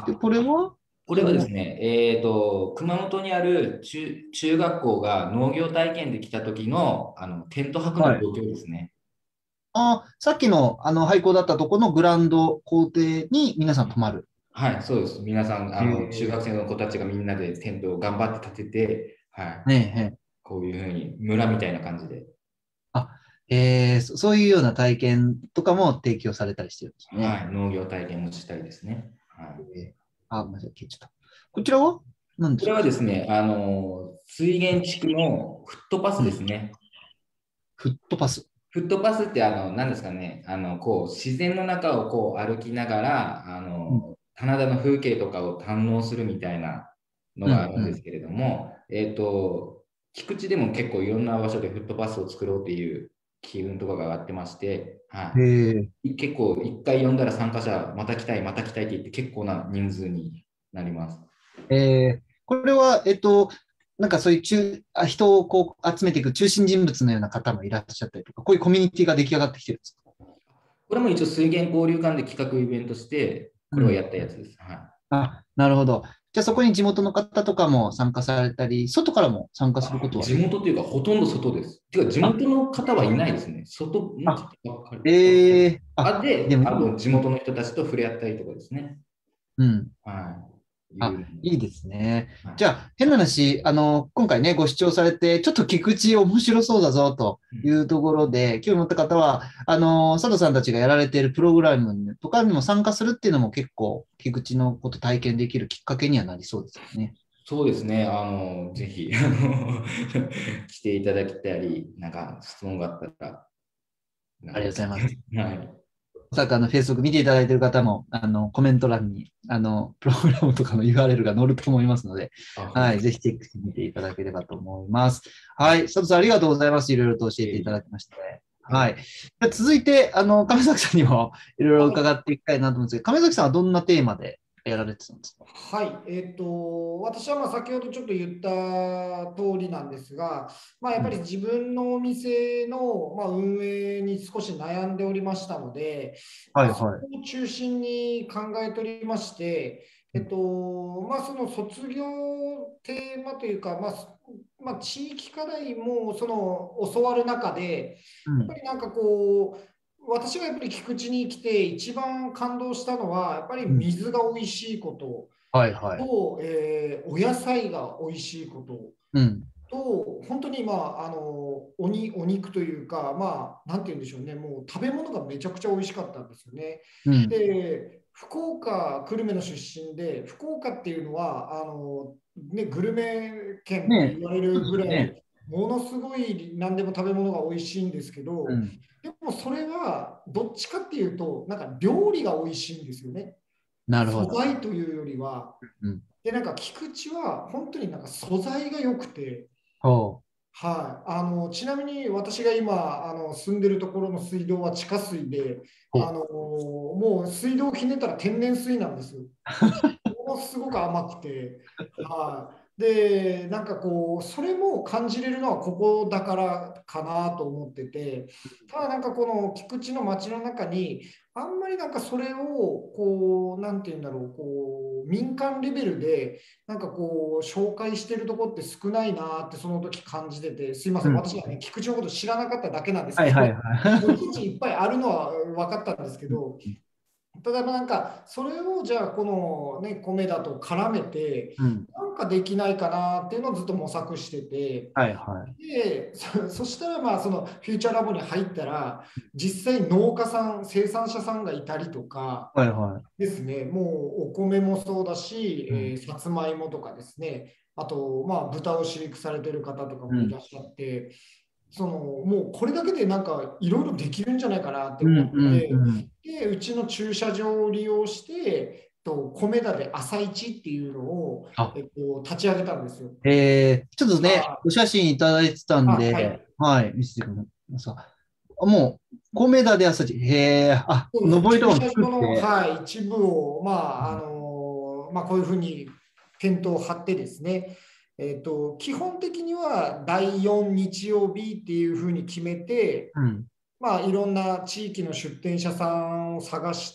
で、 あ、 これはこれその、 はですね、えーと、熊本にある中、中学校が農業体験で来た時の、あのテント泊のはい。 状況ですね。 あ、さっきの、あの、廃校だったところのグラウンド校庭に皆さん泊まる。 はい、そうです。皆さん、あへの中学え。 生の子たちがみんなでテントを頑張って立てて、はい、 ねえ、ねえ。 こういうふうに村みたいな感じで、 あ、えー、そそういうような体験とかも提供されたりしてるんですね。 はい、農業体験もしたいですね。はい、 えー、あ、ごめんなさい、消えちゃった。こちらは何でこれすか？ はですね、あの水源地区のフットパスうん。 ですね。 フットパス。 フットパスってあの何ですかね、あのこう自然の中をこう歩きながらあうん。 の棚田の風景とかを堪能するみたいなのがあるんですけれども、うんうん、えっと、菊池でも結構いろんな場所でフットパスを作ろうという機運とかが上がってまして、はい、結構いっかい呼んだら参加者また来たいまた来たいって言って結構な人数になります。 えー、これは、えっと、なんかそういう中あ人をこう集めていく中心人物のような方もいらっしゃったりとか、こういうコミュニティが出来上がってきてるんですか？ これも一応水源交流館で企画イベントして、これをやったやつです。うん、はい。 あ、なるほど。じゃあそこに地元の方とかも参加されたり、外からも参加することは？ 地元というか、ほとんど外です。ていうか、地元の方はいないですね。外、 あ、ええー、 あ、で、 でもあの地元の人たちと触れ合ったりとかですね。 うん。 はい。 あ、いいですね。 はい、 じゃあ、変な話、あの、今回ね、ご視聴されて、ちょっと菊池面白そうだぞというところで、うん、興味持った方は、あの、佐藤さんたちがやられているプログラムとかにも参加するっていうのも結構、菊池のこと体験できるきっかけにはなりそうですよね。 そうですね。あの、ぜひ、あの、来ていただきたり、なんか質問があったら。 ありがとうございます。 はい。 まさかあの Facebook 見ていただいている方も、あの、コメント欄に、あの、プログラムとかの ユーアールエル が載ると思いますので、はい、ぜひチェックしてみていただければと思います。はい、佐藤さんありがとうございます。いろいろと教えていただきまして。はい。続いて、あの、亀崎さんにもいろいろ伺っていきたいなと思うんですけど、亀崎さんはどんなテーマでやられてたんですか？ はい、えーと、私はまあ先ほどちょっと言った通りなんですが、まあ、やっぱり自分のお店のまあ運営に少し悩んでおりましたので、まあ、そこを中心に考えておりまして、えっとまあ、その卒業テーマというか、まあまあ、地域課題もその教わる中で、やっぱりなんかこう、私がやっぱり菊池に来て一番感動したのは、やっぱり水が美味しいことと、 はいはい、 えー、お野菜が美味しいこと、うん、と、本当に、まあ、あのおにお肉というか、まあ、なんて言うんでしょうね、もう食べ物がめちゃくちゃ美味しかったんですよね。うん、で、福岡、久留米の出身で、福岡っていうのは、あのね、グルメ県って言われるぐらい、ね、ものすごい何でも食べ物が美味しいんですけど、うん、でもそれはどっちかっていうと、なんか料理が美味しいんですよね。 なるほど。 素材というよりは。うん、で、なんか菊池は本当になんか素材が良くて、はい、あのちなみに私が今あの住んでるところの水道は地下水で、あのもう水道をひねったら天然水なんですよ。ものすごく甘くて、はい、でなんかこうそれも感じれるのはここだからかなと思ってて、ただなんかこの菊池の街の中にあんまりなんかそれをこうなんていうんだろう、こう民間レベルでなんかこう紹介してるところって少ないなってその時感じてて、すいません、私はね菊池のこと知らなかっただけなんですけど、はいはいはい、菊池いっぱいあるのは分かったんですけど、ただなんかそれをじゃあこのね米だと絡めてなんかできないかなっていうのをずっと模索してて、はいはい、で そ, そしたらまあそのフューチャーラボに入ったら実際農家さん生産者さんがいたりとかですね、はいはい、もうお米もそうだし、うん、えー、さつまいもとかですね、あとまあ豚を飼育されてる方とかもいらっしゃって、うん、そのもうこれだけでなんかいろいろできるんじゃないかなって思って、うんうんうん、でうちの駐車場を利用してと米田で朝市っていうのを、えっと、立ち上げたんですよ。 えー、ちょっとねお写真いただいてたんで、はい、はい、見せてください。もう米田で朝市、へえ、あ、上りとかも作って、 はい、一部をまああのまあこういうふうにテントを張ってですね。えーと、基本的にはだいよん日曜日っていうふうに決めて、うん、まあ、いろんな地域の出店者さんを探して、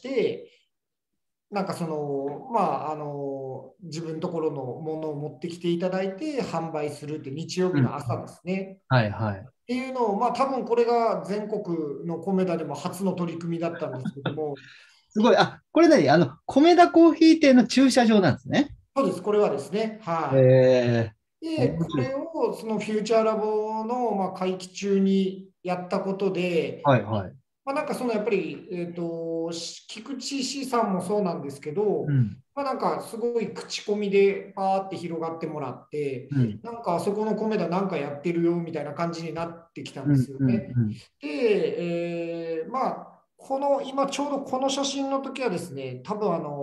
なんかその、まあ、あの自分のところのものを持ってきていただいて販売するって日曜日の朝ですね。 うん、はいはい。 っていうのを、まあ、多分これが全国の米田でも初の取り組みだったんですけども。 すごい、あ、これ何あの、米田コーヒー店の駐車場なんですね。 そうです、これはですね。はい。えー、で、これをそのフューチャーラボのまあ会期中にやったことで、はいはい。まあ、なんかそのやっぱり、えーと、菊池市さんもそうなんですけど、うん、まあ、なんかすごい口コミでパーって広がってもらって、うん、なんかあそこの米田なんかやってるよみたいな感じになってきたんですよね。うんうんうん、で、えー、まあこの今ちょうどこの写真の時はですね、多分あの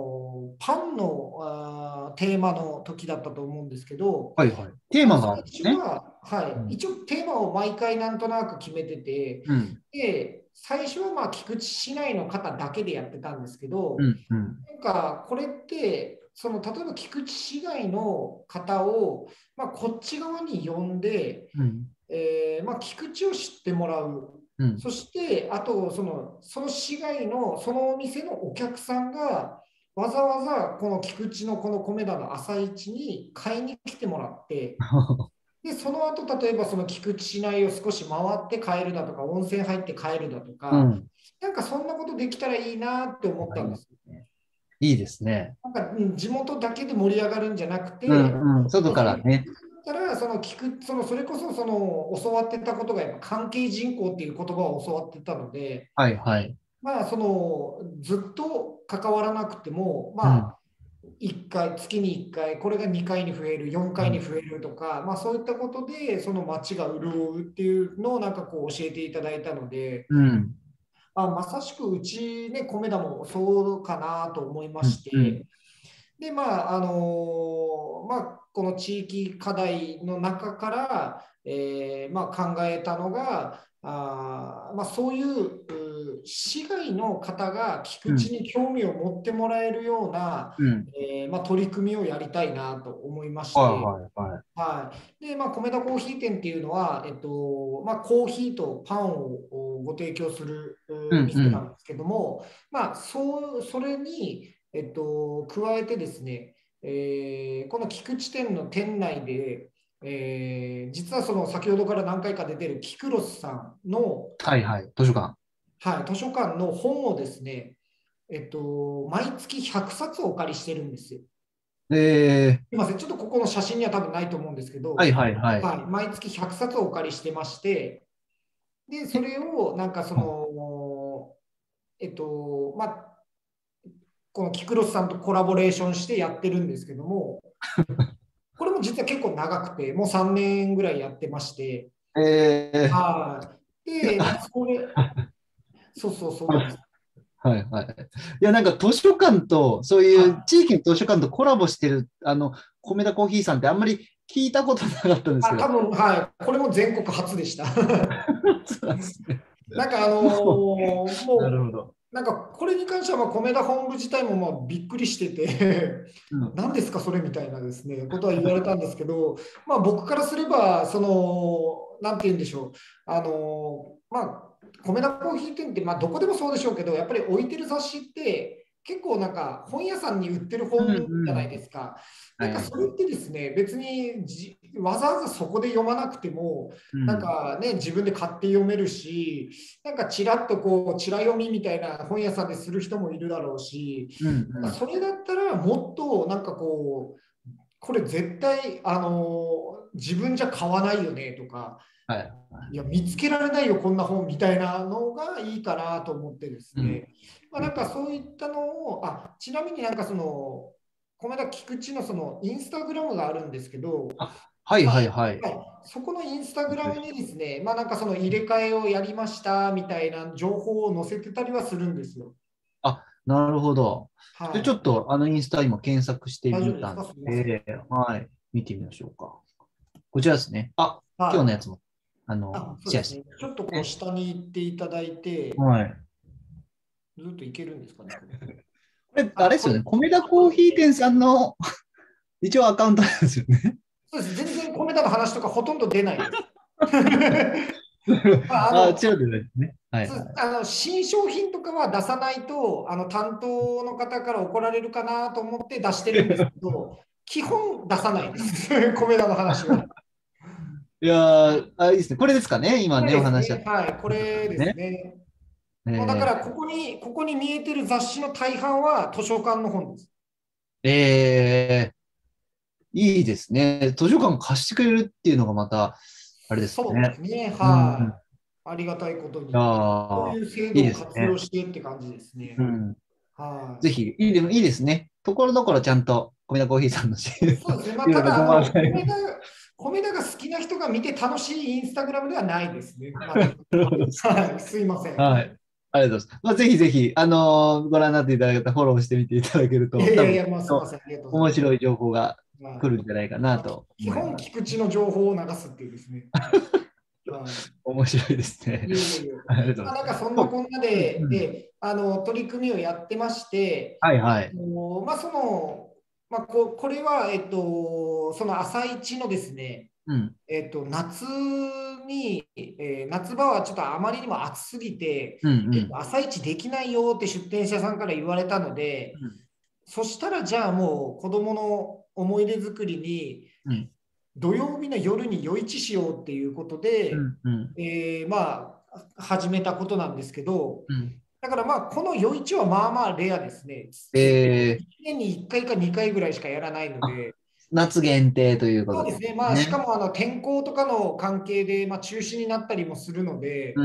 パンのあテーマの時だったと思うんですけど、 はいはい。テーマがあるんですね。 は、はい、 うん、 一応テーマを毎回なんとなく決めてて、 うん、 で、最初はまあ菊池市内の方だけでやってたんですけど、 うん、うん。 なんかこれってその例えば菊池市外の方を、まあ、こっち側に呼んで、 うん、 えーまあ、菊池を知ってもらう。 うん。 そしてあとそのその市外のそのお店のお客さんがわざわざこの菊池のこの米田の朝市に買いに来てもらって、でその後例えばその菊池市内を少し回って帰るだとか温泉入って帰るだとか、 うん。 なんかそんなことできたらいいなって思ったんですよね。 いいですね。 なんか、うん、地元だけで盛り上がるんじゃなくうて、 ん、うん。外からね。 だからその聞くそのそれこそその教わってたことがやっぱ関係人口っていう言葉を教わってたので、 はいはい。 まあそのずっと関わらなくても、 うん、 まあいっかい、月にいっかい、これがにかいに増える、よんかいに増えるとか、まあ、そういったことで、その町が潤うっていうのをなんかこう教えていただいたので、 うん、 あ、まさしくうちね、米田もそうかなと思いまうん、 しうん。 て、で、まあ、あのまあ、この地域課題の中から、えーまあ、考えたのが、あまあ、そういう市外の方が菊池うん、 に興味を持ってもらえるような、 うん。 えーまあ、取り組みをやりたいなと思いまして、 はいはいはい。 はい。で、まあ、米田コーヒー店っていうのは、えっと、まあ、コーヒーとパンをご提供するうん、うん。 店なんですけども、まあ、そう、それに、えっと、加えてですね、えーこの菊池店の店内で、えー実はその先ほどから何回か出てるキクロスさんの、 はいはい。図書館。 はい、図書館の本をですね、えっと、毎月ひゃくさつお借りしてるんですよ。 えー、 すみません、ちょっとここの写真には多分ないと思うんですけど、 はいはいはい。 はい、毎月ひゃくさつお借りしてまして、で、そえ、 れをなんかそあ、 の、えっと、まあ、このキクロスさんとコラボレーションしてやってるんですけども、これも実は結構長くて、もうさんねんぐらいやってまして、 えはい。で、まあ、それ、そうそうそうなんです。 ー、はいはい。いや、なんか図書館と、そういうはい地域の図書館とコラボしてる、あの、米田コーヒーさんってあんまり聞いたことなかったんですあ、 けど。 多分、はい。これも全国初でした。 そうなんですね。 なんかあのーもう、なるもほど。 う、なんかこれに関しては、まあ米田本部自体もまあびっくりしてて、 うん。 何ですか、それみたいなですね、ことは言われたんですけど、まあ僕からすれば、その、なんて言うんでしょう、あのーまあ、米田コーヒー店って、まあどこでもそうでしょうけど、やっぱり置いてる雑誌って、結構なんか本屋さんに売ってるうん本じゃないうん。 ですか。なんかはい。 それってですね、別にじわざわざそこで読まなくても、なんうん。 かね、自分で買って読めるし、なんかちらっとこう、ちら読みみたいな本屋さんでする人もいるだろうし、 うんうん。 なんかそれだったらもっとなんかこう、これ絶対、あの自分じゃ買わないよねとか、 はい。 いや、見つけられないよ、こんな本みたいなのがいいかなと思ってですうん。 ね、まあ、なんかそういったのを、あ、ちなみになんかその、米田菊池のそのインスタグラムがあるんですけど、 あ、はいはい、 はいはい。 はい、そこのインスタグラムにですね、まあなんかその入れ替えをやりましたみたいな情報を載せてたりはするんですよ。 あ、なるほど。で、ちょはい。 っとあのインスタ今検索して大丈夫みたんですか、すみません。 で、はい。見てみましょうか。こちらですね。あ、今日のはい。 やつも、あの、 あ、そうシェアしてですね。ちょっとこうね。 下に行っていただいて、 はい。 ずっといけるんですかね、これ。 これ、あれあ、これ、 ですよね。米田コーヒー店さんの一応アカウントなんですよね。 そうです。全然米田の話とかほとんど出ないです。まあ、ああ、 の、 違うですね。はいそはい。 あの新商品とかは出さないとあの担当の方から怒られるかなと思って出してるんですけど、基本出さないです、米田の話は。 いやー、あ、いいですね。これですかね。今これね、おですね、 話しあったはい、これですね。 ね。もうだからえここに、ここに見えてる雑誌の大半は図書館の本です。 ー、えー、いいですね。図書館貸してくれるっていうのがまた、あれですそうでね。 すね、 うん。いはい。ありがたいことやに。こうー、 いう制いい度をですね。 活用してって感じですね。 うん。 はい。 ぜひ、いいでもいいですね。ところどころちゃんと、米田コーヒーさんのシールそうですね。まあ、 いろいろただ、あの、 ご案内。 米田、米田が好きな人が見て楽しいインスタグラムではないですね。まず。はい、すいません。 はい。 ありがとうございます。まあ、ぜひぜひ、あのーご覧になっていただけたらフォローしてみていただけると、 いやい多分やいや、もうすみません、ありがとうございます。 面白い情報がまあ来るんじゃないかなと基本、 思います。 菊池の情報を流すっていうですね。はい面白いですね。 いえいえいえ。 ありがとうまあ、 ございます。 なんかそんなこんなで、 うんうんであの取り組みをやってまして、 はいはい。 もうまあそのまあ、ここれは、えっと、その朝市のですね、 うん。 えっと、夏に、えー夏場はちょっとあまりにも暑すぎて、 うんうん。 えっと、朝市できないよって出店者さんから言われたので、そしたらじゃあもう子どもの思い出作りに、 うん土曜日の夜に夜市しようっていうことで、 うんうんえーまあ、始めたことなんですけど、 うんだからまあ、この夜市はまあまあレアですね。 えー、 いちねんにいっかいかにかいぐらいしかやらないのあ、 で、 夏限定ということでそうですね。まあ、しかね。 もあの天候とかの関係で、まあ、中止になったりもするので、 うん。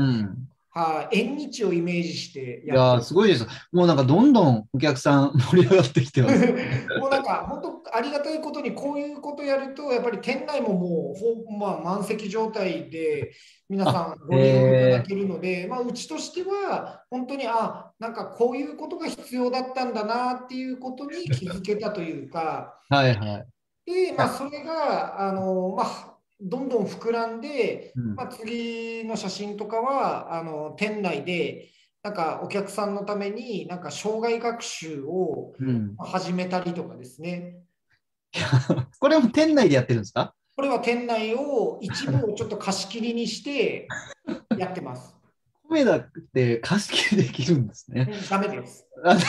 はい、縁日をイメージしていやー、 やってます。 すごいです。もうなんかどんどんお客さん盛り上がってきてます。 もうなんか本当ありがたいことにこういうことやるとやっぱり店内ももうほ、まあ、満席状態で皆あ、 さんご利用いただえけるので、まあ、うちとしては本当にあなんかこういうことが必要だったんだなっていうことに気づけたというかー、はいはい。 で、まあ、 いや、 それがあの、まあ、どんどん膨らんで、 うん。 まあ、次の写真とかはあの店内でなんかお客さんのためになんか障害学習をうん。 始めたりとかですね。 これも店内でやってるんですか？ これは店内を一部をちょっと貸し切りにしてやってます。 コメダって貸し切りできるんですね。 うん、ダメです。 あ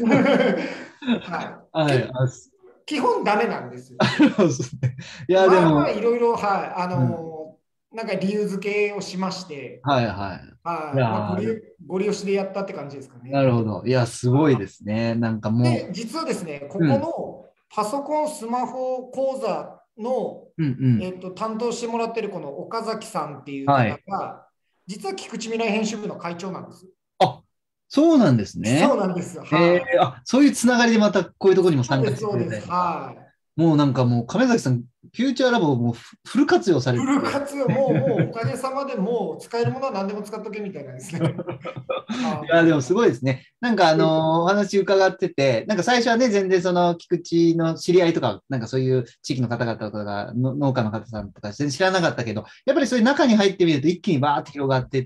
ははい。 い、 あ、す基本ダメなんですよ。 そうですね。いや、でまあまあも、 いろいろ、はい、あうん。 のなんか理由付けをしまして、 はいはい。いはい、まあ、ごやー、 利用ご利用しでやったって感じですかね。 なるほど。いや、すごいですね。なんかもで、実はですね、こう、うこん。 のパソコン、スマホ講座の、 うんうん。 えっと、担当してもらってるこの岡崎さんっていう方はい。 が、実は菊池未来編集部の会長なんです。 あ、そうなんですそうね。 なんです。 えはい。 ー、あ、そういうつながりでまたこういうところにもそうです、 参加してくれそうです。 たりとか。 はい。 もうなんかもう亀崎さん、フューチャーラボをもうフフル活用されフてて。 ル活用、もう、もうおかげさまでもう使えるものは何でも使っとけみたいなですね。 いや、でもすはごいですね。なんかあのお話伺ってて、なんか最初はね、全然その菊池の知り合いとか、なんかそういう地域の方々とか、の農家の方さんとか全然知らなかったけど、やっぱりそういう中に入ってみると一気にバーって広がっていって、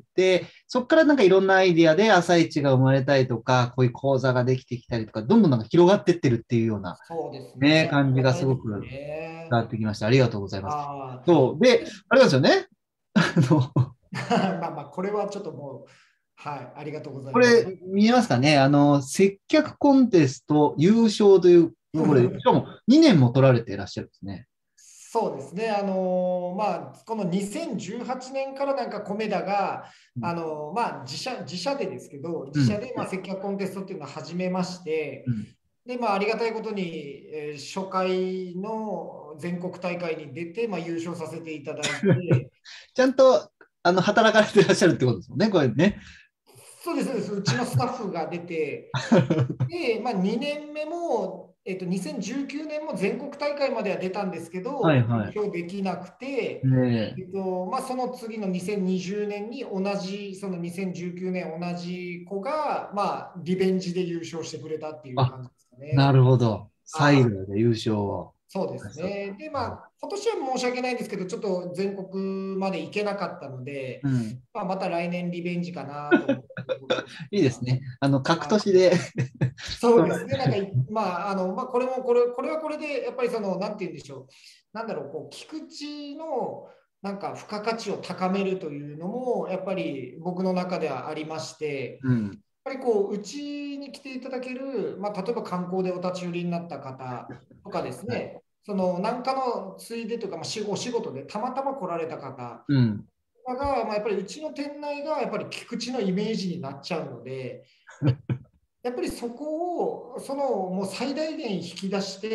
そこからなんかいろんなアイディアで朝市が生まれたりとか、こういう講座ができてきたりとか、どんどんなんか広がっていってるっていうようなそうですね、 ね。あり感じがたいですがすごく伝ね。 わってきました。ありがとうございます。 あそう。で、あれなんですよね。あの、 ーまあまあ、これはちょっともう、はい、ありがとうございます。 これ、見えますかね。あの、接客コンテスト優勝というところで、しかもにねんも取られていらっしゃるんですね。 そうですね、あのーまあ、このにせんじゅうはちねんからなんかコメダが、あのーまあ、自社自社でですけど、 うん。 自社でまあ接客コンテストっていうのを始めまして、 うん。 でまあ、ありがたいことに、えー初回の全国大会に出て、まあ、優勝させていただいて、 ちゃんと、あの、働かれていらっしゃるってことですもんね、これね。 そうです、そうです、うちのスタッフが出て、で、まあ、にねんめも、えっと、にせんじゅうきゅうねんも全国大会までは出たんですけど、優はいは勝できなくて、 い。ねえ。 えっとまあ、その次のにせんにじゅうねんに同じ、そのにせんじゅうきゅうねん同じ子が、まあ、リベンジで優勝してくれたっていうあ、 感じですかなね。 るほど。最あ後で優勝を。 そうですね。で、まあ、今年は申し訳ないんですけど、ちょっと全国まで行けなかったので、 うん。 まあ、また来年リベンジかなと思っているところです。 いいですね。あの、各あ年で。 そうですね。なんか、まあ、あの、まあ、これも、これ、これはこれで、やっぱりその、なんて言うんでしょう。なんだろう、こう、菊池の、なんか、付加価値を高めるというのも、やっぱり僕の中ではありまして、 うん。 やっぱりこう、うちに来ていただける、まあ、例えば観光でお立ち寄りになった方とかですはい。 ね、その、なんかのついでというか、まあ、しお仕事でたまたま来られた方うん。 が、まあ、やっぱりうちの店内が、やっぱり菊池のイメージになっちゃうので、やっぱりそこをそのもう最大限引き出して、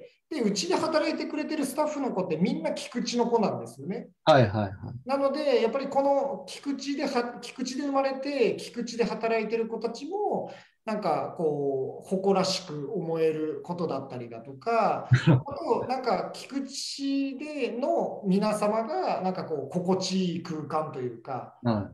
で、うちで働いてくれてるスタッフの子ってみんな菊池の子なんですよね。 はいはいはい。 なので、やっぱりこの菊池では、菊池で生まれて、菊池で働いてる子たちも、なんかこう、誇らしく思えることだったりだとか、あと、なんか菊池での皆様が、なんかこう、心地いい空間というか、 は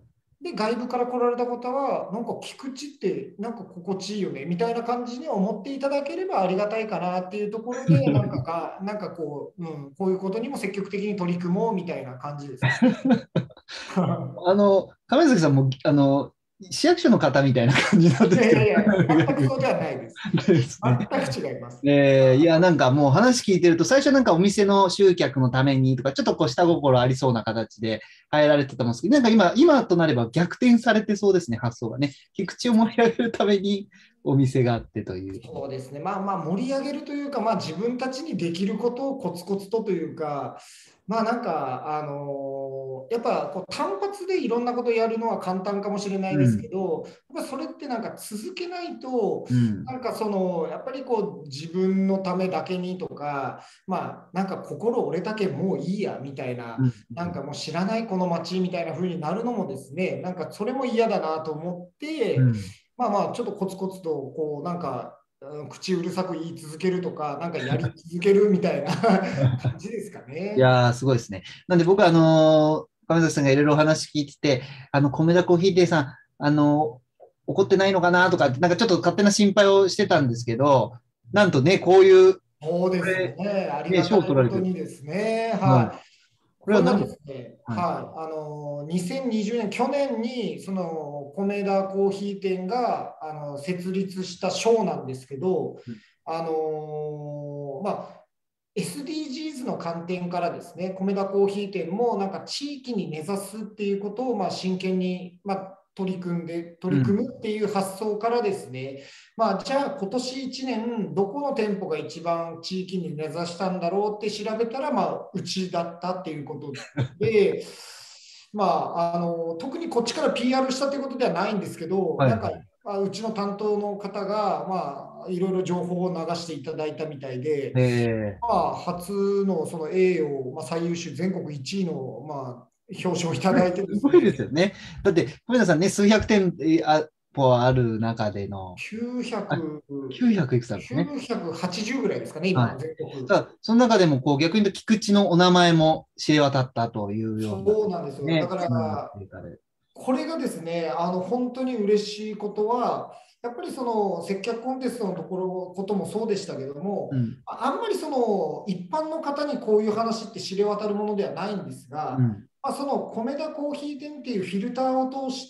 で、外部から来られた方は、なんか菊池ってなんか心地いいよねみたいな感じに思っていただければありがたいかなっていうところで、なんかか、なんかこう、うん、こういうことにも積極的に取り組もうみたいな感じですね。 あの、亀崎さんも、あの、市役所の方みたいな感じなんですけど。 いやいやいや、全くそうではないです。 ですね。 全く違います。 えー、いや、なんかもう話聞いてると、最初なんかお店の集客のためにとか、ちょっとこう下心ありそうな形で入られてたんですけど、なんか今、今となれば逆転されてそうですね、発想がね。菊池を盛り上げるためにお店があってという。 そうですね、まあまあ盛り上げるというか、まあ、自分たちにできることをコツコツとというか、まあなんか、あのやっぱこう単発でいろんなことやるのは簡単かもしれないですけど、やっぱそれってなんか続けないと、 うん。 なんかそのやっぱりこう自分のためだけにとか、まあなんか心折れたけもういいやみたいな、 うん。 なんかもう知らないこの街みたいな風になるのもですね、なんかそれも嫌だなと思って、 うん。 まあまあちょっとコツコツとこうなんかうん口うるさく言い続けるとか、なんかやり続けるみたいな感じですかね。 いやー、すごいですね。なんで僕は、あのー亀崎さんがいろいろお話聞いてて、あの、米田コーヒー亭さん、あのー怒ってないのかなとか、なんかちょっと勝手な心配をしてたんですけど、なんとね、こういう、 そうですこれ、 ね。ありね、 がたいこ賞を取られてる。 とにですね。 はい。 はい。 これは何、 これがですね、 はい。 はい。あの、にせんにじゅうねん、去年に、その、米田コーヒー店が、あの、設立した賞なんですけど、あの、まあ、エスディージーズ の観点からですね、米田コーヒー店もなんか地域に根ざすっていうことをまあ真剣にまあ取り組んで、取り組むっていう発想からですね、まあ、じゃあ今年いちねん、どこの店舗が一番地域に根ざしたんだろうって調べたら、まあ、うちだったっていうことで、まあ、あの特にこっちから ピーアール したということではないんですけど、 はい。 なんかあうちの担当の方が、まあ、いろいろ情報を流していただいたみたいで、 えまあ、初のその栄誉、まあ、最優秀全国いちいの、まあ、表彰をいただいてでー、すごいですすね、 よね。だって、米田さんね、数百店あ舗ある中での、あ、 きゅうひゃく、 きゅうひゃくいくつあるんですね。 きゅうひゃくはちじゅうぐらいですかね、今、 はい。 全国。 ただ、その中でも、こう、逆に言うと、菊池のお名前も知れ渡ったというような、 そうなんですよ。だね、 かつながっら、 ていかれる。 これがですね、あの本当に嬉しいことは、やっぱりその接客コンテストのところこともそうでしたけども、 うん。 ああんまりその一般の方にこういう話って知れ渡るものではないんですが、 うん。 まあ、その米田コーヒー店っていうフィルターを通して、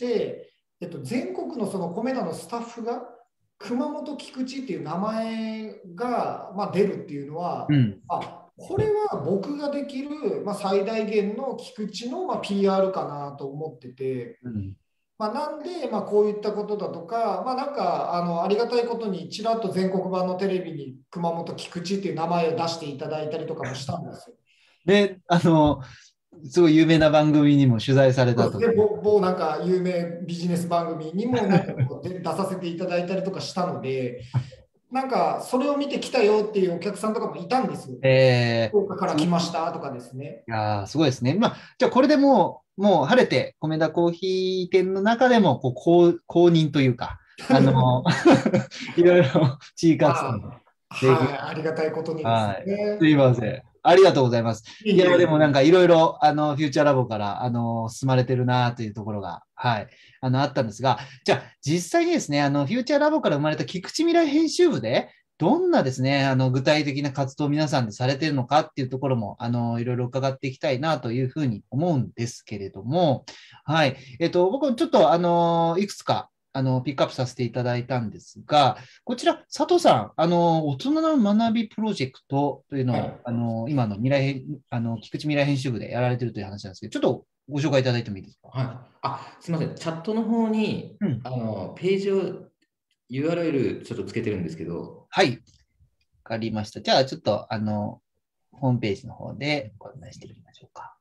えっと、全国のその米田のスタッフが熊本菊池っていう名前が、まあ、出るっていうのは、 うん。 あ、これは僕ができる、まあ、最大限の菊池の、まあ、ピーアール かなと思ってて、 うん。 まあ、なんで、まあ、こういったことだとか、まあ、なんかあのありがたいことにちらっと全国版のテレビに熊本菊池っていう名前を出していただいたりとかもしたんですよ。 で、あの、すごい有名な番組にも取材されたという。 で某某なんか有名ビジネス番組にもなんかこうで出させていただいたりとかしたので、なんかそれを見てきたよっていうお客さんとかもいたんですよ。 えー、 福岡からすごい、 来ましたとかですね。 いやー、すごいですね。まあ、じゃあこれでもう、もう晴れて、米田コーヒー店の中でも、こう、公公認というか、あの、いろいろ地位活動あできる。 はい、ありがたいことにですはい。すね。 いません。ありがとうございます。いや、 いえいえ、 でもなんかいろいろ、あの、フューチャーラボから、あの、進まれてるなというところが、はい、あの、あったんですが、じゃあ、実際にですね、あの、フューチャーラボから生まれた菊池未来編集部で、どんなですね、あの、具体的な活動を皆さんでされているのかっていうところも、あの、いろいろ伺っていきたいなというふうに思うんですけれども、はい。えっと、僕、ちょっと、あの、いくつか、あの、ピックアップさせていただいたんですが、こちら、佐藤さん、あの、大人の学びプロジェクトというのを、 はい、 あの、今の未来編、あの、菊池未来編集部でやられているという話なんですけど、ちょっとご紹介いただいてもいいですか？ はい。あ、すみません。チャットの方に、 うん。 あの、ページを、ユーアールエル ちょっとつけてるんですけど、 はい。わかりました。じゃあ、ちょっと、あの、ホームページの方でご案内していきましょうか。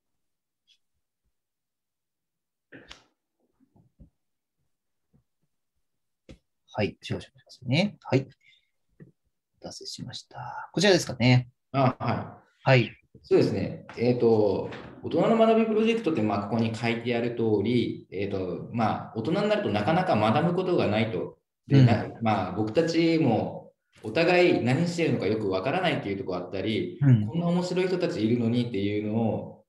はい。少々しますね。はい。お待たせしました。こちらですかね。 あ、ははい。 い。そうですね。えっと、大人の学びプロジェクトって、まあ、ここに書いてある通り、えっと、まあ、大人になるとなかなか学ぶことがないと。で、 うん。 なまあ、僕たちもお互い何してるのかよくわからないっていうところあったり、 うん。 こんな面白い人たちいるのにっていうのを、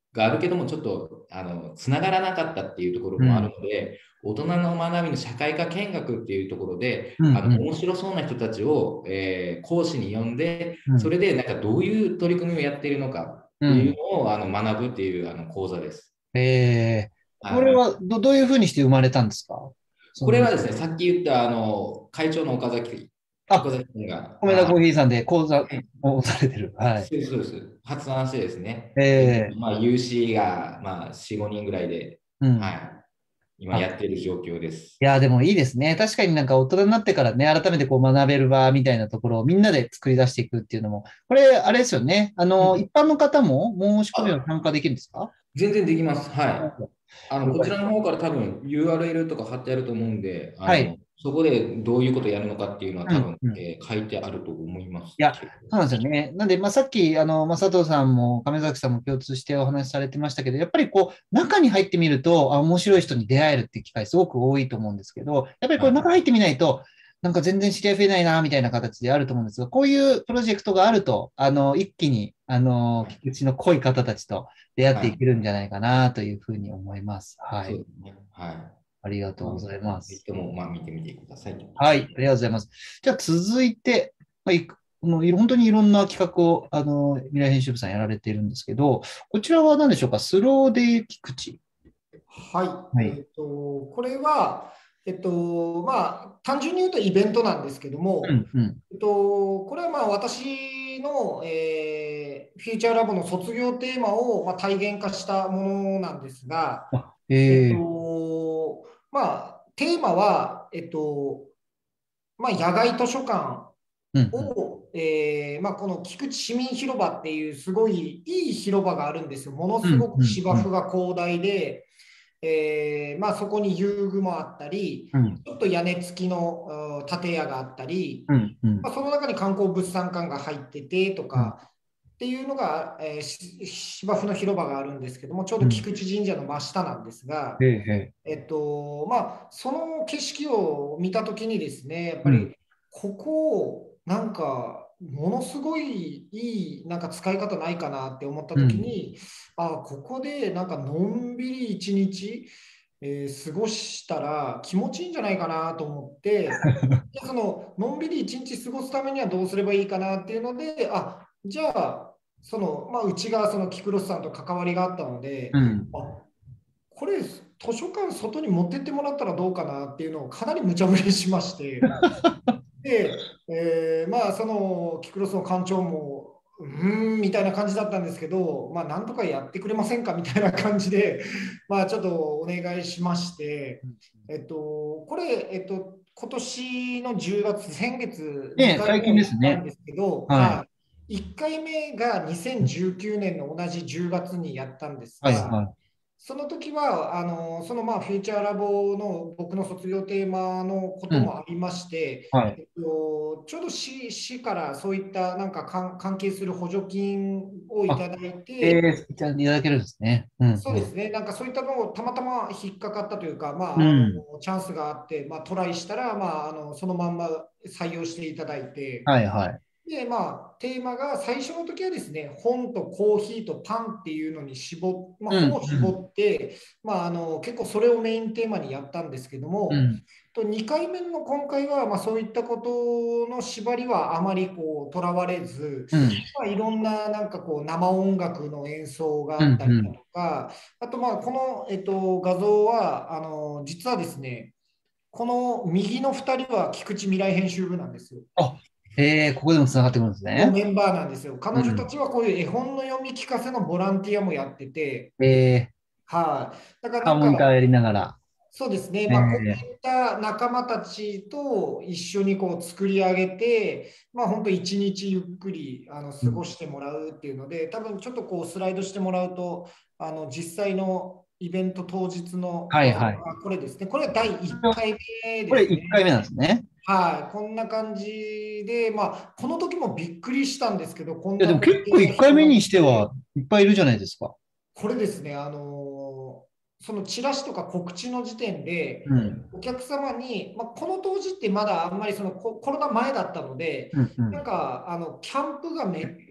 があるけども、ちょっとあのつながらなかったっていうところもあるので、うん、大人の学びの社会科見学っていうところで、うんうん、あの面白そうな人たちを、えー、講師に呼んで、うん、それでなんかどういう取り組みをやっているのかっていうのを、うん、あの学ぶっていうあの講座です。 えー、これは ど, どういうふうにして生まれたんですか？ これはですね、さっき言ったあの会長の岡崎あ、岡崎さんが米田コーヒーさんで講座をされてる。はい。 そうです、そうです。発案してですね。 えー、 まあ、有志が、まあ、よん、ごにんぐらいで、うん、はい。今やっている状況です。 いや、でもいいですね。確かになんか大人になってからね、改めてこう学べる場みたいなところをみんなで作り出していくっていうのも、これ、あれですよね。あの、うん、一般の方も申し込みは参加できるんですか？ 全然できます。はい。あのこちらの方から多分 ユーアールエル とか貼ってあると思うんで、あの、はい、そこでどういうことをやるのかっていうのは多分、うんうん、えー、書いてあると思います。 いや、そうなんですよね。なんで、まあ、さっき、あの、まあ、佐藤さんも亀崎さんも共通してお話しされてましたけど、やっぱりこう、中に入ってみると、あ、面白い人に出会えるっていう機会すごく多いと思うんですけど、やっぱりこれ中入ってみないと、はい、なんか全然知り合い増えないな、みたいな形であると思うんですが、こういうプロジェクトがあると、あの、一気に、あの、菊池の濃い方たちと出会っていけるんじゃないかな、というふうに思います。はい。そうですね。はい。ありがとうございます。 ぜひとも、まあ、見てみてください。 はい、ありがとうございます。じゃあ、続いて、はい、もう本当にいろんな企画を、あの、未来編集部さんやられているんですけど、こちらは何でしょうか、スローデイ菊池。 はい。はい、えっと、これは、えっと、まあ、単純に言うとイベントなんですけども、うんうん、えっと、これはまあ、私の、えー、フューチャーラボの卒業テーマを、まあ、体現化したものなんですが、えー、えっと、まあ、テーマは、えっと、まあ、野外図書館を、うんうん、えーまあ、この菊池市民広場っていうすごいいい広場があるんですよ。ものすごく芝生が広大で、えーまあ、そこに遊具もあったり、うん、ちょっと屋根付きの建屋があったり、うんうんまあ、その中に観光物産館が入っててとか、うんっていうのが、えー、芝生の広場があるんですけども、ちょうど菊池神社の真下なんですが、うん、えっと、まあ、その景色を見たときにですね、やっぱり、ここを、なんか、ものすごいいい、なんか使い方ないかなって思ったときに、うん、あ、ここで、なんか、のんびり一日、えー、過ごしたら気持ちいいんじゃないかなと思って、その、のんびり一日過ごすためにはどうすればいいかなっていうので、あ、じゃあ、その、まあ、うちがそのキクロスさんと関わりがあったので、うん、あ、これ図書館外に持ってってもらったらどうかなっていうのをかなり無茶ぶりしましてで、えー、まあそのキクロスの館長もうーんみたいな感じだったんですけど、まあなんとかやってくれませんかみたいな感じでまあちょっとお願いしまして、えっとこれえっと今年のじゅうがつ先月にかいめやったんですけど、ね、はい、いっかいめがにせんじゅうきゅうねんの同じじゅうがつにやったんですが、はいはい、その時はあのそのまあフューチャーラボの僕の卒業テーマのこともありまして、うんはい、えっと、ちょうど 市, 市からそういったなんか関係する補助金をいただいて、 えー、いただけるんですね、 うんうん。そうですね、なんかそういったのをたまたま引っかかったというか、まあ、うん、あのチャンスがあって、まあ、トライしたら、まあ、あのそのまんま採用していただいて。 はいはいで、まあ、テーマが最初の時はですね、本とコーヒーとパンっていうのに絞っ、まあ、本を絞って、うんうん、まあ、あの結構それをメインテーマにやったんですけども、うん、とにかいめの今回は、まあ、そういったことの縛りはあまりこうとらわれず、うん、まあ、いろんななんかこう生音楽の演奏があったりだとか、うんうん、あとまあこの、えっと、画像はあの実はですね、この右のふたりは菊池未来編集部なんですよ。 あえー、ここでもつながってくるんですね。 のメンバーなんですよ。彼女たちはこういう絵本の読み聞かせのボランティアもやってて、 えー、はい、 だからなんか、やりながら。 そうですね、まあ、こういった仲間たちと一緒にこう作り上げて、まあ、本当一日ゆっくりあの過ごしてもらうっていうので、多分ちょっとこうスライドしてもらうと、あの実際のイベント当日の、 はいはい、 これですね、これはだいいっかいめですね。 これいっかいめなんですね。 はい、こんな感じで、まあ、この時もびっくりしたんですけど、こんないやでも結構いっかいめにしてはいっぱいいるじゃないですか。 これですね、あのー、そのチラシとか告知の時点で、うん、お客様に、まあ、この当時ってまだあんまりそのコロナ前だったので、うんうん、なんかあのキャンプがめ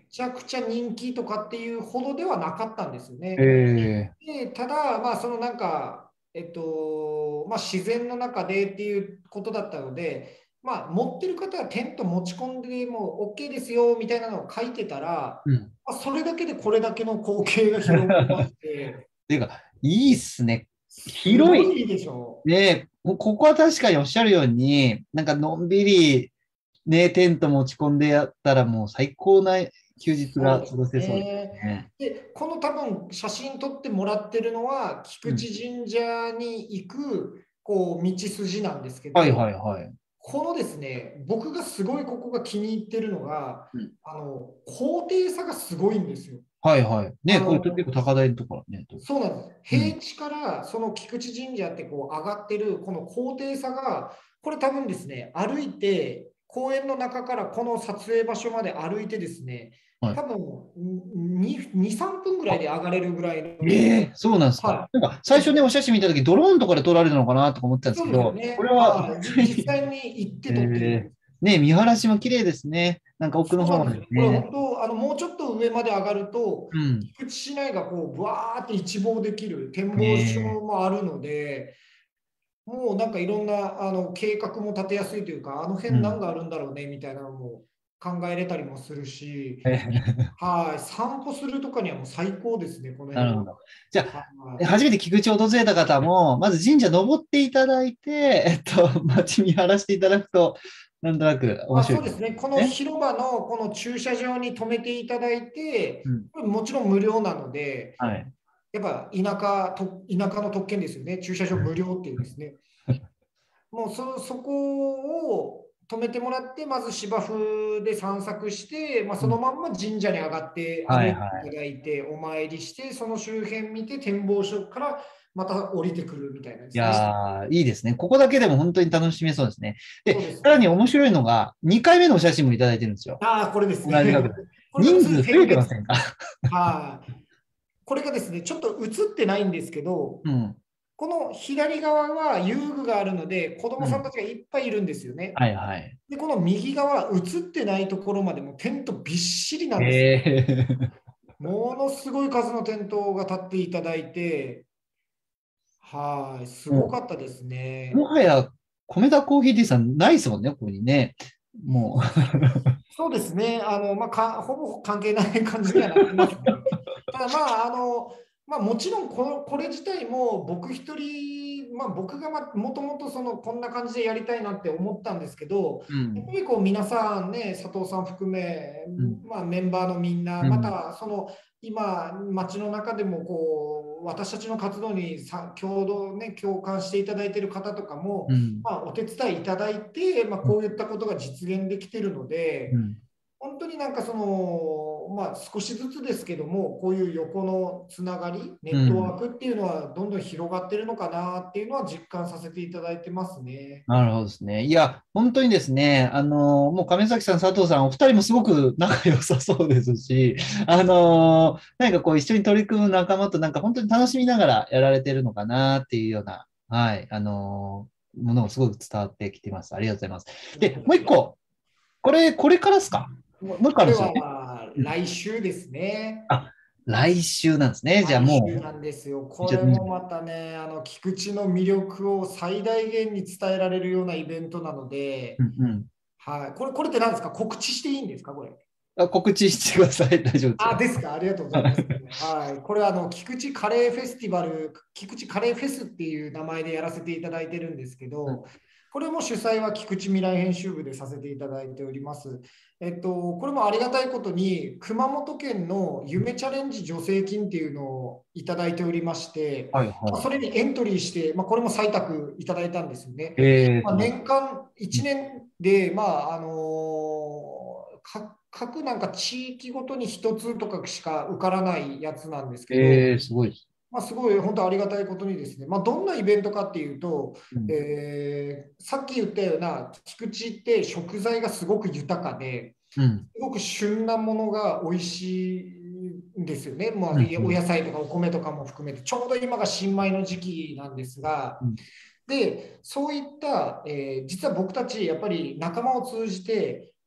ちゃくちゃ人気とかっていうほどではなかったんですよね。 えで、ただ、まあ、そのなんか、えっと、まあ、自然の中でっていうことだったので、まあ、持ってる方はテント持ち込んでも OK ですよみたいなのを書いてたら、 ー、うん。 まあ、それだけでこれだけの光景が広がりまして、 ていうか、いいっすね。 す広い。 ごいいいでしょね、こここは確かにおっしゃるように、なんかのんびり、ね、テント持ち込んでやったらもう最高な休日う。そうがです過ごせそうですね。 ね。 で、この多分写真撮ってもらってるのは、菊うん。 池神社に行くこう道筋なんですけはいど、 はいはい。 このですね、僕がすごいここが気に入ってるのが、 うん。 あの高低差がすごいんですよ。 はいはい。ね、これあの結構高台のところね。とそうなんです。 うん。 平地からその菊池神社ってこう上がってるこの高低差が、これ多分ですね、歩いて、公園の中からこの撮影場所まで歩いてですね、 はい。 多分に、に、さんぷんぐらいで上がれるぐらいえの、 え、そうなんですか。 はなんか最い。で初ね、お写真見たとき、ドローンとかで撮られるのかなとか思ってたんですそうけど、こですよね。 れははい。じ普通に、 実際に行ってえ撮ってるんえ、 です。 ね、見晴らしも綺麗ですね。なんか奥の方まそうなんですよ。これでね。 本当、あのもうちょっと上まで上がると、 うん。 菊池市内がこう、ぶわーって一望できる展望所ねもあるので、もうなんかいろんなあの計画も立てやすいというか、あのえ。うん。 辺何があるんだろうねみたいなのも考えれたりもするし、 ええ、 はい、散歩するとかにはもう最高ですね、この辺は。 なるほど。じゃあ、 はい、 初めて菊池を訪れた方も、まず神社登っていただいて、えっと、街見晴らしていただくと、なんとなく面あ、 白いかもそうですね、このね。 広場のこの駐車場に止めていただいて、 うん。 これもちろん無料なので、 はい。 やっぱ田舎と、田舎の特権ですよね、駐車場無料っていうですね。もうそ、そこを止めてもらって、まず芝生で散策して、まあ、 うん。 そのまんま神社に上がって歩いていはいはい。 ただいて、お参りして、その周辺見て、展望所からまた降りてくるみたいなでいすね。 やー、いいですね。ここだけでも本当に楽しめそうですね。で、 そうですさらにね。 面白いのが、にかいめのお写真もいただいてるんですよ。 ああ、これです同じ角ね。 度。 これがつい人数増え先月。 てませんか？ はい。これがですね、ちょっと映ってないんですけど、 うん。 この左側は遊具があるので、子供うん。 さんたちがいっぱいいるんですよね。 はいはい。 で、この右側、映ってないところまでもテントびっしりなんですよ。 ええ。 ものすごい数のテントが立っていただいて、はい、すごもかったですう、もね。 はや、米田コーヒーティーさんないですもんね、ここにね。もそうですね、あのまあ、かほぼ関係ない感じにはなってますね。ただ、まああのまあ、もちろんこのこれ自体も僕一人、まあ、僕がもともとそのこんな感じでやりたいなって思ったんですけど、 う、うん。 やっぱりこう皆さんね、佐藤さん含め、 うん。 まあ、メンバーのみんな、まうん。 たその今、街の中でもこう私たちの活動にさ共同、ね、共感していただいている方とかも、 うん。 まあ、お手伝いいただいて、まあ、 うん。 こういったことが実現できているので、 うん。 本当になんかその、まあ、少しずつですけども、こういう横のつながり、ネットワークっていうのはどんどん広がってるのかなっていうのは実感させていただいてますね。 なるほどですね。いや、本当にですね、あの、もう亀崎さん、佐藤さん、お二人もすごく仲良さそうですし、あの、何かこう一緒に取り組む仲間となんか本当に楽しみながらやられてるのかなっていうような、はい、あの、ものをすごく伝わってきてます。ありがとうございます。で、もう一個、これ、これからですか？もうもう一個あこれるんですよね。 はうん。 来週ですね。 あ、来週なんですね。じゃあ来週もなんですよ。 う、 こちょっと、 れもまたね、あの菊池の魅力を最大限に伝えられるようなイベントなので、 うんうん。 はい、これ、これって何ですか？告知していいんですか？これ。 あ、告知してください。大丈夫ですあ、 よ。 ですか。ありがとうございます。はい。これはあの、菊池カレーフェスティバル、菊池カレーフェスっていう名前でやらせていただいてるんですけうん。 ど、これも主催は菊池未来編集部でさせていただいております。えっと、これもありがたいことに、熊本県の夢チャレンジ助成金っていうのをいただいておりまして、 はいまあ、 はそれにエントリーして、まあ、これも採択いただいたんですよね。 い。えー、 まあ、 素晴らしい。 年間1 うん。 年で、まああのか各なんか地域ごとに一つとかしか受からないやつなんですけど、 えー、すごいです。 まあ、すごい本当ありがたいことにですね、まあ、どんなイベントかっていうと、 うん。 えーさっき言ったような菊池って食材がすごく豊かで、 うん。 すごく旬なものが美味しいんですよね。まあ、おうん。うん。 野菜とかお米とかも含めて、ちょうど今が新米の時期なんですが、 うん。 で、そういった、えー実は僕たち、やっぱり仲間を通じて、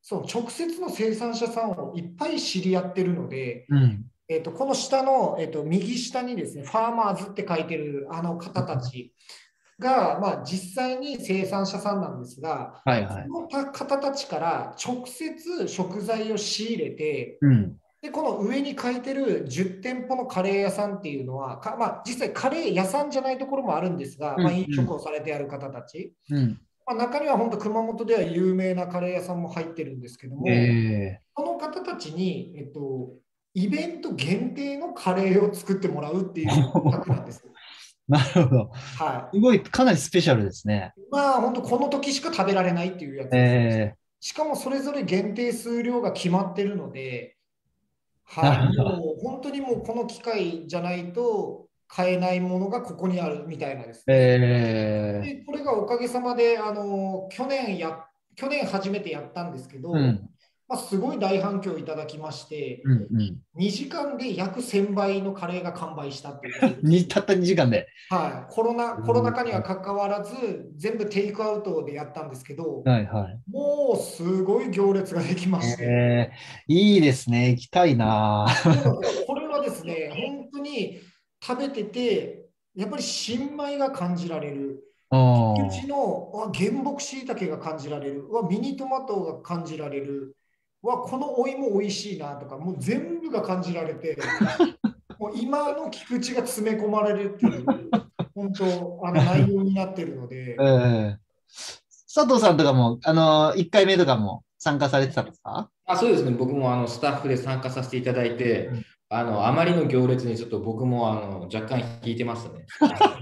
その直接の生産者さんをいっぱい知り合ってるので、 うんえっと、この下の、えっと、右下にですね、ファーマーズって書いてるあの方たちが、まあ、実際に生産者さんなんですが、 はいはい。 その方たちから直接食材を仕入れて、 うんで、この上に書いてるじゅってんぽのカレー屋さんっていうのは、かまあ、実際カレー屋さんじゃないところもあるんですが、 うんまあ、飲食をされてある方たち、 うんまあ、中には本当熊本では有名なカレー屋さんも入ってるんですけども、 えこの方たちに、えっと、イベント限定のカレーを作ってもらうっていう企画なんです。 なるほど。 はすごい、かなりスペシャルですね。 い。まあ、本当この時しか食べられないっていうやつです。 えしかもそれぞれ限定数量が決まってるので、 なはい、 るほどもう本当にもうこの機械じゃないと買えないものがここにあるみたいなですー、 ね。 えで、これがおかげさまで、あの、去年や、去年初めてやったんですけど、 ー、うんまあ、すごい大反響いただきまして、 うんうん。 にじかんで約せんばいのカレーが完売したっていう。 にたったにじかんで。 はい、コロナ、コロナ禍にはかかわらず、全部テイクアウトでやったんですけど、 はいはい。 もうすごい行列ができまして、 えー、いいですね。行きたいな。 そうなんですよ。これはですね、本当に食べてて、やっぱり新米が感じられる。うちあのわ原木しいたけが感じられる。わミニトマトが感じられる。わこのお芋美味しいなとか、もう全部が感じられて、もう今の菊池が詰め込まれるっていう、本当、あの内容になってるので、 ーえー、佐藤さんとかも、あの、いっかいめとかも参加されてたんですか？ あ、そうですね。僕もあのスタッフで参加させていただいて、あの、あまりの行列にちょっと僕もあの若干引いてましたね。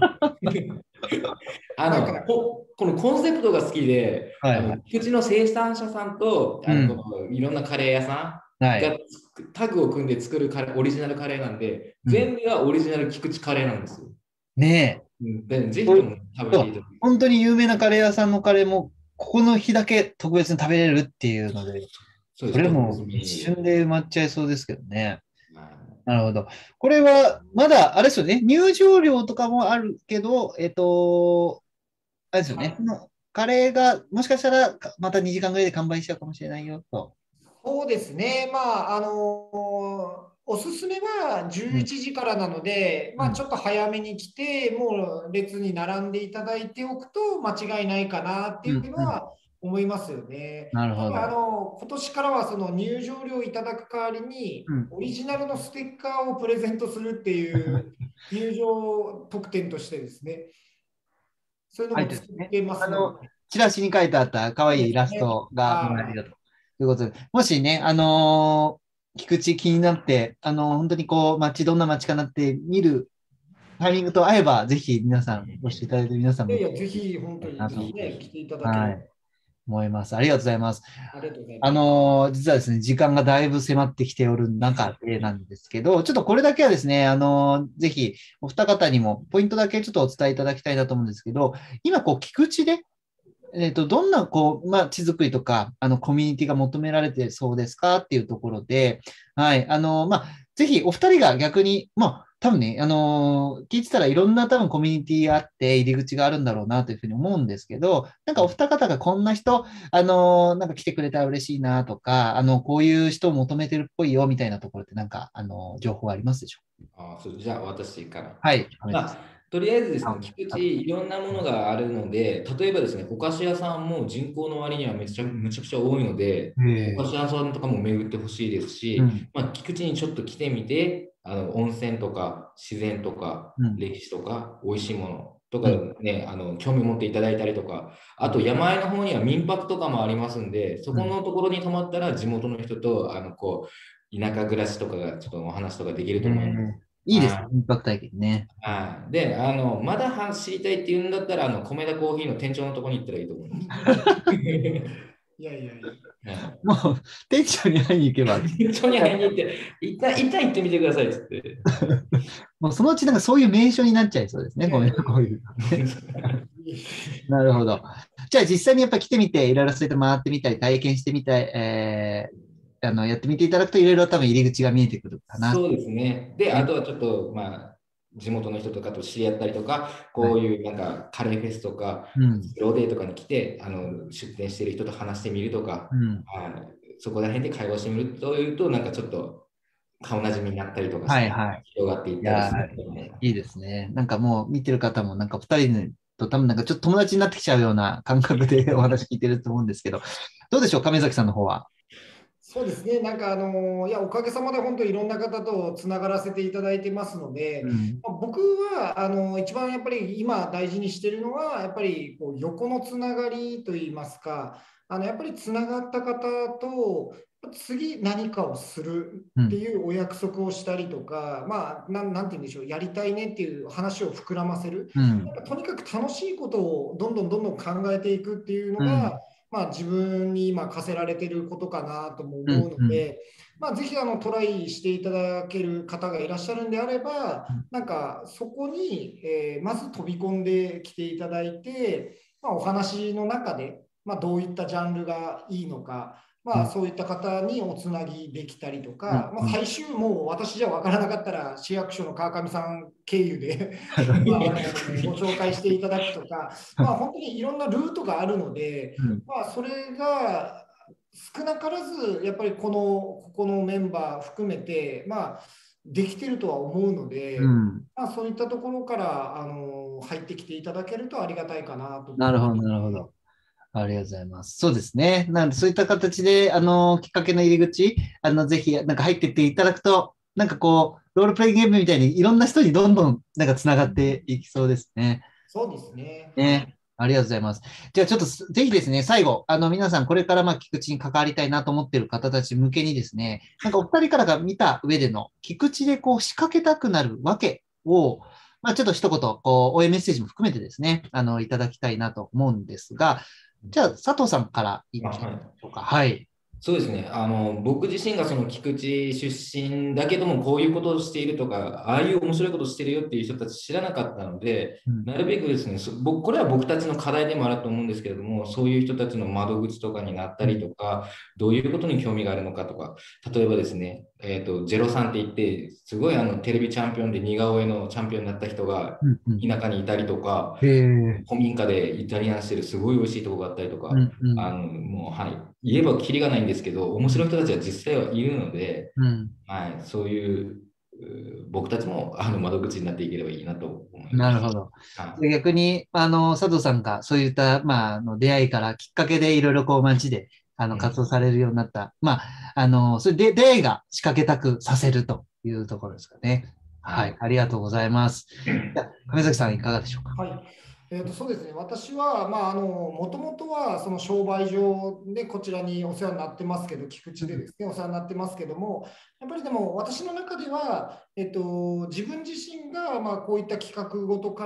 あのなんかこ、このコンセプトが好きで、 はいはいあの菊池の生産者さんとあうんのこのいろんなカレー屋さんはい。 がタッグを組んで作るカレーオリジナルカレーなんで、 うん全部がオリジナル菊池カレーなんですよ。 ねえ。 うんでぜひとも食べていただき本当に有名なカレー屋さんのカレーも、ここの日だけ特別に食べれるっていうので、 そうです。 それも特別に一瞬で埋まっちゃいそうですけどね。 はいなるほど。これは、まだ、あれですよね。入場料とかもあるけど、えっと、あれですよね。このカレーが、もしかしたら、かまたにじかんぐらいで完売しちゃうかもしれないよと。 そうですね、まあ、あのおすすめはじゅういちじからなので、まあ、ちょっと早めに来て、もう列に並んでいただいておくと間違いないかなっていうのうんうんは思いますよね。 なるほど。 あの今年からはその入場料いただく代わりに、 うんオリジナルのステッカーをプレゼントするっていう入場特典としてですね、そういうのも作ってますので。 チラシに書いてあった可愛いイラストがもらえるよということで、もしね、あのー菊池気になって、あのー本当にこう、街、どんな街かなって見るタイミングと合えば、ぜひ皆さん、ご視聴いただいて皆さんも、 いやいや、ぜひ本当にですね、来ていただければ。 はい、思います。ありがとうございます。 ありがとうございます。 あのー実はですね、時間がだいぶ迫ってきておる中でなんですけど、ちょっとこれだけはですね、あのーぜひ、お二方にもポイントだけちょっとお伝えいただきたいなと思うんですけど、今、こう、菊池で、えっと、どんな、こう、まあ、地づくりとか、あの、コミュニティが求められてそうですかっていうところで、はい、あの、まあ、ぜひ、お二人が逆に、まあ、多分ね、あの聞いてたらいろんな多分コミュニティあって入り口があるんだろうなというふうに思うんですけど、なんかお二方がこんな人、あのなんか来てくれたら嬉しいなとか、あの、こういう人を求めてるっぽいよみたいなところってなんか、あの情報ありますでしょうか？ あそうじゃあ私から。 はい。 まあ、とりあえずですね、菊池いろんなものがあるので、例えばですね、お菓子屋さんも人口の割にはめちゃめちゃくちゃ多いので、お菓子屋さんとかも巡ってほしいですし、 うんまあ、菊池にちょっと来てみて、あの温泉とか自然とかうん歴史とか美味しいものとかね、あの興味持っていただいたりとか、あと山あいの方には民泊とかもありますんで、そこのところに泊まったら地元の人とあのこう田舎暮らしとかがちょっとお話とかできると思います。 いいですね、インパクト体験ね。 はい。で、あの、まだは知りたいって言うんだったら、あの、米田コーヒーの店長のところに行ったらいいと思います。 いやいやいや。 はいもう、店長に会いに行けば。 店長に会いに行って、一旦、一旦行ってみてくださいっつって。 もうそのうちなんかそういう名所になっちゃいそうですね、ごめんこういうのね。なるほど。じゃあ実際にやっぱ来てみて、いろいろそういった回ってみたり、体験してみたい、えー、あのやってみていただくといろいろ多分入り口が見えてくるかな。 そうですね。で、あとはちょっと、まあ、 地元の人とかと知り合ったりとか、こういうなんかカレーフェスとか、 うん。 スローデーとかに来て、あの出店してる人と話してみるとか、 うん。 あのそこら辺で会話してみるというと、なんかちょっと顔なじみになったりとかして、 はいはい。 広がっていっいたりすやるので、 ー、いいですね。なんかもう見てる方もなんか二人と多分なんかちょっと友達になってきちゃうような感覚でお話聞いてると思うんですけど、どうでしょう、亀崎さんの方は。 そうですね、なんかあのいや、おかげさまで本当にいろんな方とつながらせていただいてますので、 うん。 まあ僕はあの一番やっぱり今大事にしているのは、やっぱりこう横のつながりといいますか、あのやっぱりつながった方と次何かをするってうん。 いうお約束をしたりとか、まあ、なんなんて言うんでしょう、やりたいねっていう話を膨らませる。 うん。 なんかとにかく楽しいことをどんどんどんどん考えていくっていうのうん。 が、まあ、自分に今課せられていることかなともうん。 思うのうん。 で、まあ、ぜひあのトライしていただける方がいらっしゃるんであれば、なんかそこに、えーまず飛び込んできていただいて、まあ、お話の中で、まあ、どういったジャンルがいいのか、まあ、 うん。 そういった方におつなぎできたりとうん。 か、まあ、 うん。 最終もう私じゃ分からなかったら市役所の川上さん経由でまあ、あのご紹介していただくとか、まあ、本当にいろんなルートがあるので、 うん。 まあ、それが少なからずやっぱりこのここのメンバー含めて、まあ、できてるとは思うので、 うん。 まあ、そういったところからあの入ってきていただけるとありがたいかなと思なるほど、 ってます。 なるほど。ありがとうございます。そうですね。なんで、そういった形で、あの、きっかけの入り口、あの、ぜひ、なんか入っていっていただくと、なんかこう、ロールプレイングゲームみたいにいろんな人にどんどん、なんかつながっていきそうですね。 そうですね。はい。 ね。ありがとうございます。じゃあちょっとすぜひですね、最後、あの皆さんこれからまあ菊池に関わりたいなと思っている方たち向けにですね、なんかお二人からが見た上での菊池でこう仕掛けたくなるわけを、まあちょっと一言、こう、応援メッセージも含めてですね、あの、いただきたいなと思うんですが、じゃあ佐藤さんからいいでしあ、はい。 ょうか。はい。 そうですね。あの、僕自身がその菊池出身だけども、こういうことをしているとか、ああいう面白いことをしているよっていう人たち知らなかったので、 うん。 なるべくですね、そ僕、これは僕たちの課題でもあると思うんですけれども、そういう人たちの窓口とかになったりうん。 とか、どういうことに興味があるのかとか、例えばですね、えっと、ゼロさんって言って、すごいあのテレビチャンピオンで似顔絵のチャンピオンになった人がうん。うん。 田舎にいたりとか、 へえ。 古民家でイタリアンしてるすごい美味しいとこがあったりとか、 うん。うん。 あの、もう、はい、言えばキリがないんですけど、面白い人たちは実際はいるので、 うん。 はい、そういう、う僕たちもあの窓口になっていければいいなと思います。 なるほど。 はで逆に、あの、佐藤さんがそういった、まあ、あの出会いからきっかけでいろいろこう街で、あの、 い。うん、 活動されるようになった。まあ、あの、それで出会いが仕掛けたくさせるというところですかね。はい。 はい。 ありがとうございます。じゃあ亀崎さんいかがでしょうか。 はい。えーと、そうですね。私は、まあ、あの、もともとは、その商売上でこちらにお世話になってますけど、菊池でですね、お世話になってますけども、やっぱりでも、私の中では、えっと、自分自身が、まあ、こういった企画ごとから、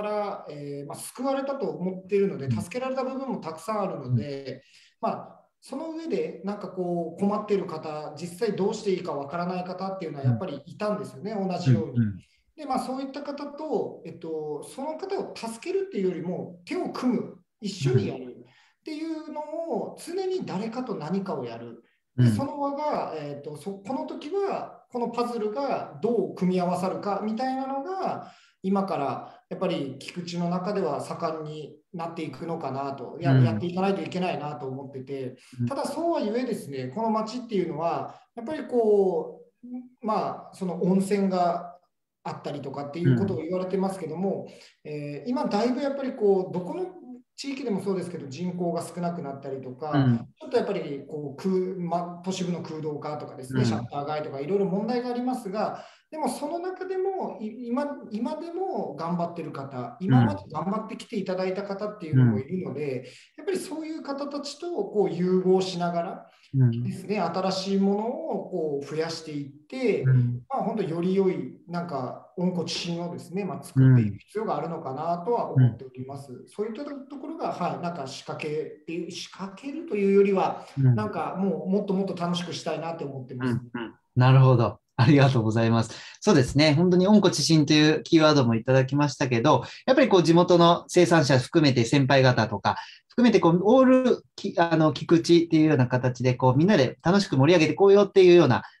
えーまあ、救われたと思っているので、 うん。 助けられた部分もたくさんあるのうん。 で、まあ、その上で、なんかこう、困っている方、実際どうしていいかわからない方っていうのは、 うん。 やっぱりいたんですよね、同うん。 じように。 うん。 で、まあ、そういった方と、えっと、その方を助けるっていうよりも、手を組む、一緒にやるっていうのを、常に誰かと何かをやる。で、そうん。 の輪が、えっと、そこの時は、このパズルがどう組み合わさるかみたいなのが、今からやっぱり菊池の中では盛んになっていくのかなと、や、やってうん。 いかないといけないなと思ってて、 うん。 ただそうはゆえですね、この町っていうのは、やっぱりこう、まあ、その温泉があったりとかっていうことをうん。 言われてますけども、えー今だいぶやっぱりこうどこの地域でもそうですけど人口が少なくなったりとか、 うん。 ちょっとやっぱりこう空、ま、都市部の空洞化とかですね、シャッうん。 ター街とかいろいろ問題がありますが、でもその中でもい今、今でも頑張ってる方、今まで頑張ってきていただいた方っていうのもいるので、やっぱりそういう方たちとこう融合しながらうん。 ですね、新しいものをこう増やしていって、 うん。 まあ、本当より良いなんか温故知新をですね、まあ、 う作っていくん。 必要があるのかなとはうん。 思っております。そういったところが、はい、なんか仕掛けっていう仕掛けるというよりは、 うん。 なんかもうもっともっと楽しくしたいなって思ってます。 うん。うん。なるほど。ありがとうございます。そうですね。本当に温故知新というキーワードもいただきましたけど、やっぱりこう地元の生産者含めて先輩方とか、含めてこうオールき、あの、菊池っていうような形で、こうみんなで楽しく盛り上げてこうよっていうような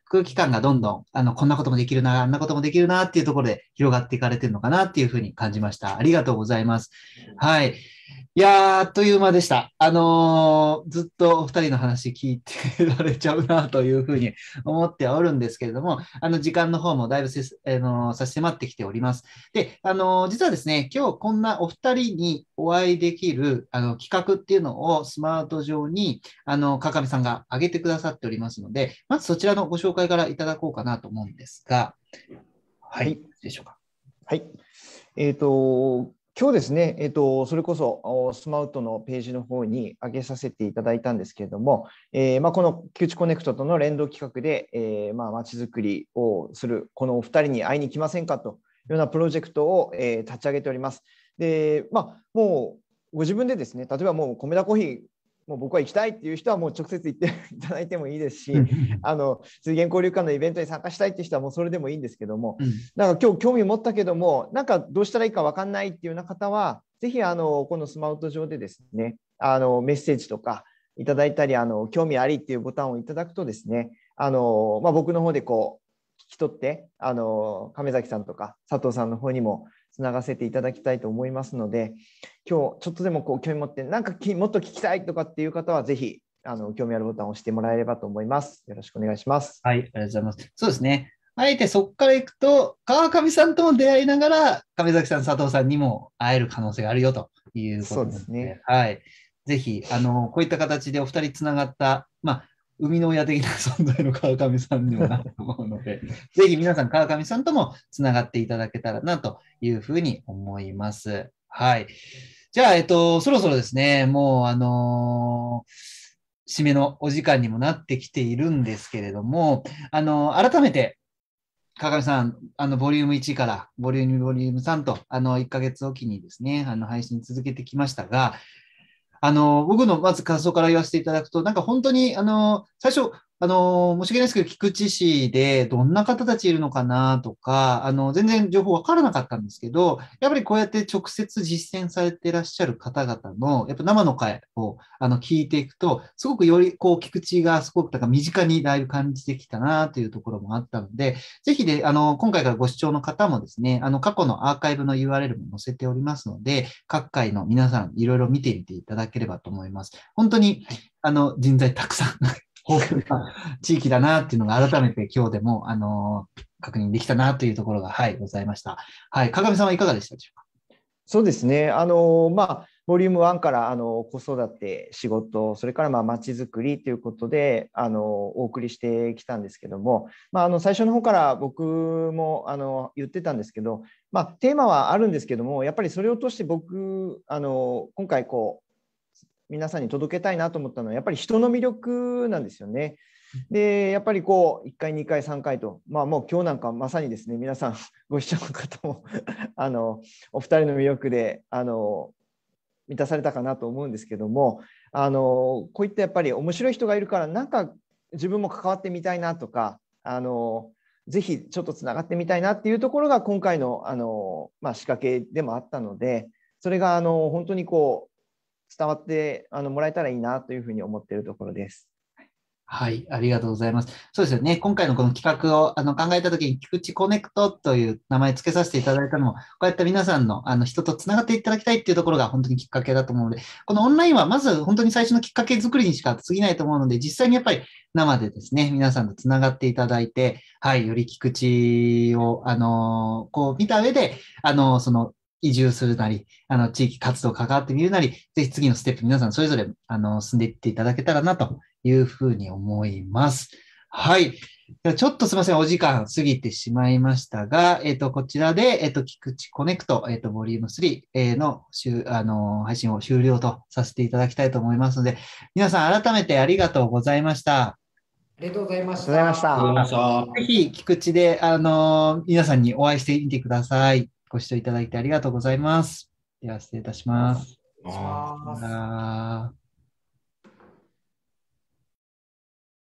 空気感がどんどん、あの、こんなこともできるな、あんなこともできるなっていうところで広がっていかれてるのかなっていうふうに感じました。ありがとうございます。はい。いやー、あっという間でした。あのー、ずっとお二人の話聞いてられちゃうなというふうに思っておるんですけれども、あの、時間の方もだいぶせ、あのー、差し迫ってきております。で、あのー、実はですね、今日こんなお二人にお会いできる、あの、企画っていうのをスマート上に、あの、川上さんが挙げてくださっておりますので、まずそちらのご紹介からいただこうかなと思うんですが、はい、はい、でしょうか。 はい。えっと、今日ですね、えーと、それこそスマウトのページの方に上げさせていただいたんですけれども、えーまあ、このキューチコネクトとの連動企画で、えーまあ、街づくりをするこのお二人に会いに来ませんかというようなプロジェクトを、えー、立ち上げております。で、まあ、もうご自分でですね、例えばもう米田コーヒーもう僕は行きたいっていう人はもう直接行っていただいてもいいですし、あの水源交流館のイベントに参加したいっていう人はもうそれでもいいんですけども、うん、なんか今日興味持ったけども、なんかどうしたらいいか分かんないっていうような方は、ぜひあのこのスマート上でですね、あのメッセージとかいただいたり、あの興味ありっていうボタンをいただくとですね、あの、まあ、僕の方でこう聞き取って、あの亀崎さんとか佐藤さんの方にもつながせていただきたいと思いますので、今日ちょっとでもこう興味持ってなんかもっと聞きたいとかっていう方はぜひあの興味あるボタンを押してもらえればと思います。よろしくお願いします。 はい、ありがとうございます。そうですね。あえてそこから行くと、川上さんとも出会いながら、亀崎さん、佐藤さんにも会える可能性があるよということで、 そうですね。 はい。ぜひ、あの、こういった形でお二人つながった、まあ、生みの親的な存在の川上さんにもなると思うので、ぜひ皆さん川上さんともつながっていただけたらなというふうに思います。はい。じゃあ、えっと、そろそろですね、もう、あのー、締めのお時間にもなってきているんですけれども、あの、改めて、川上さん、あの、ボリュームいちからボリュームに、ボリュームさんと、あの、いっかげつおきにですね、あの、配信続けてきましたが、あの、僕のまず感想から言わせていただくと、なんか本当に、あの、最初、あの、申し訳ないですけど、菊池市でどんな方たちいるのかなとか、あの、全然情報わからなかったんですけど、やっぱりこうやって直接実践されていらっしゃる方々の、やっぱ生の声を、あの、聞いていくと、すごくより、こう、菊池がすごく、なんか身近にだいぶ感じてきたなというところもあったので、ぜひで、あの、今回からご視聴の方もですね、あの、過去のアーカイブの ユーアールエル も載せておりますので、各回の皆さん、いろいろ見てみていただければと思います。本当に、あの、人材たくさん豊富な地域だなっていうのが改めて今日でも、あのー、確認できたなというところが、はい、ございました。はい、川上さんはいかがでしたでしょうか。 そうですね。あの、まあ、ボリュームワンからあの子育て、仕事、それからまあ街づくりということであのお送りしてきたんですけども、まあ、あの最初の方から僕もあの言ってたんですけど、まあ、テーマはあるんですけども、やっぱりそれを通して僕あの今回こう皆さんに届けたいなと思ったのはやっぱり人の魅力なんですよね。でやっぱりこういっかいにかいさんかいと、まあもう今日なんかまさにですね、皆さんご視聴の方もあのお二人の魅力であの満たされたかなと思うんですけども、あのこういったやっぱり面白い人がいるからなんか自分も関わってみたいなとか、あのぜひちょっとつながってみたいなっていうところが今回のあの、まあ、仕掛けでもあったので、それがあの本当にこう伝わってあのもらえたらいいなというふうに思っているところです。 はい、ありがとうございます。そうですよね。今回のこの企画をあの考えたときに、菊池コネクトという名前付けさせていただいたのも、こうやって皆さんのあの人とつながっていただきたいっていうところが本当にきっかけだと思うので、このオンラインはまず本当に最初のきっかけ作りにしか過ぎないと思うので、実際にやっぱり生でですね、皆さんとつながっていただいて、はい、より菊池を、あの、こう見た上で、あの、その、移住するなり、あの、地域活動関わってみるなり、ぜひ次のステップ皆さんそれぞれ、あの、進んでいっていただけたらなというふうに思います。はい。ちょっとすみません。お時間過ぎてしまいましたが、えっと、こちらで、えっと、菊池コネクト、えっと、ボリュームスリーの、あの、配信を終了とさせていただきたいと思いますので、皆さん改めてありがとうございました。 ありがとうございました。 ありがとうございました。 ぜひ、菊池で、あの、皆さんにお会いしてみてください。ご視聴いただいてありがとうございます。では、失礼いたします。 失礼します。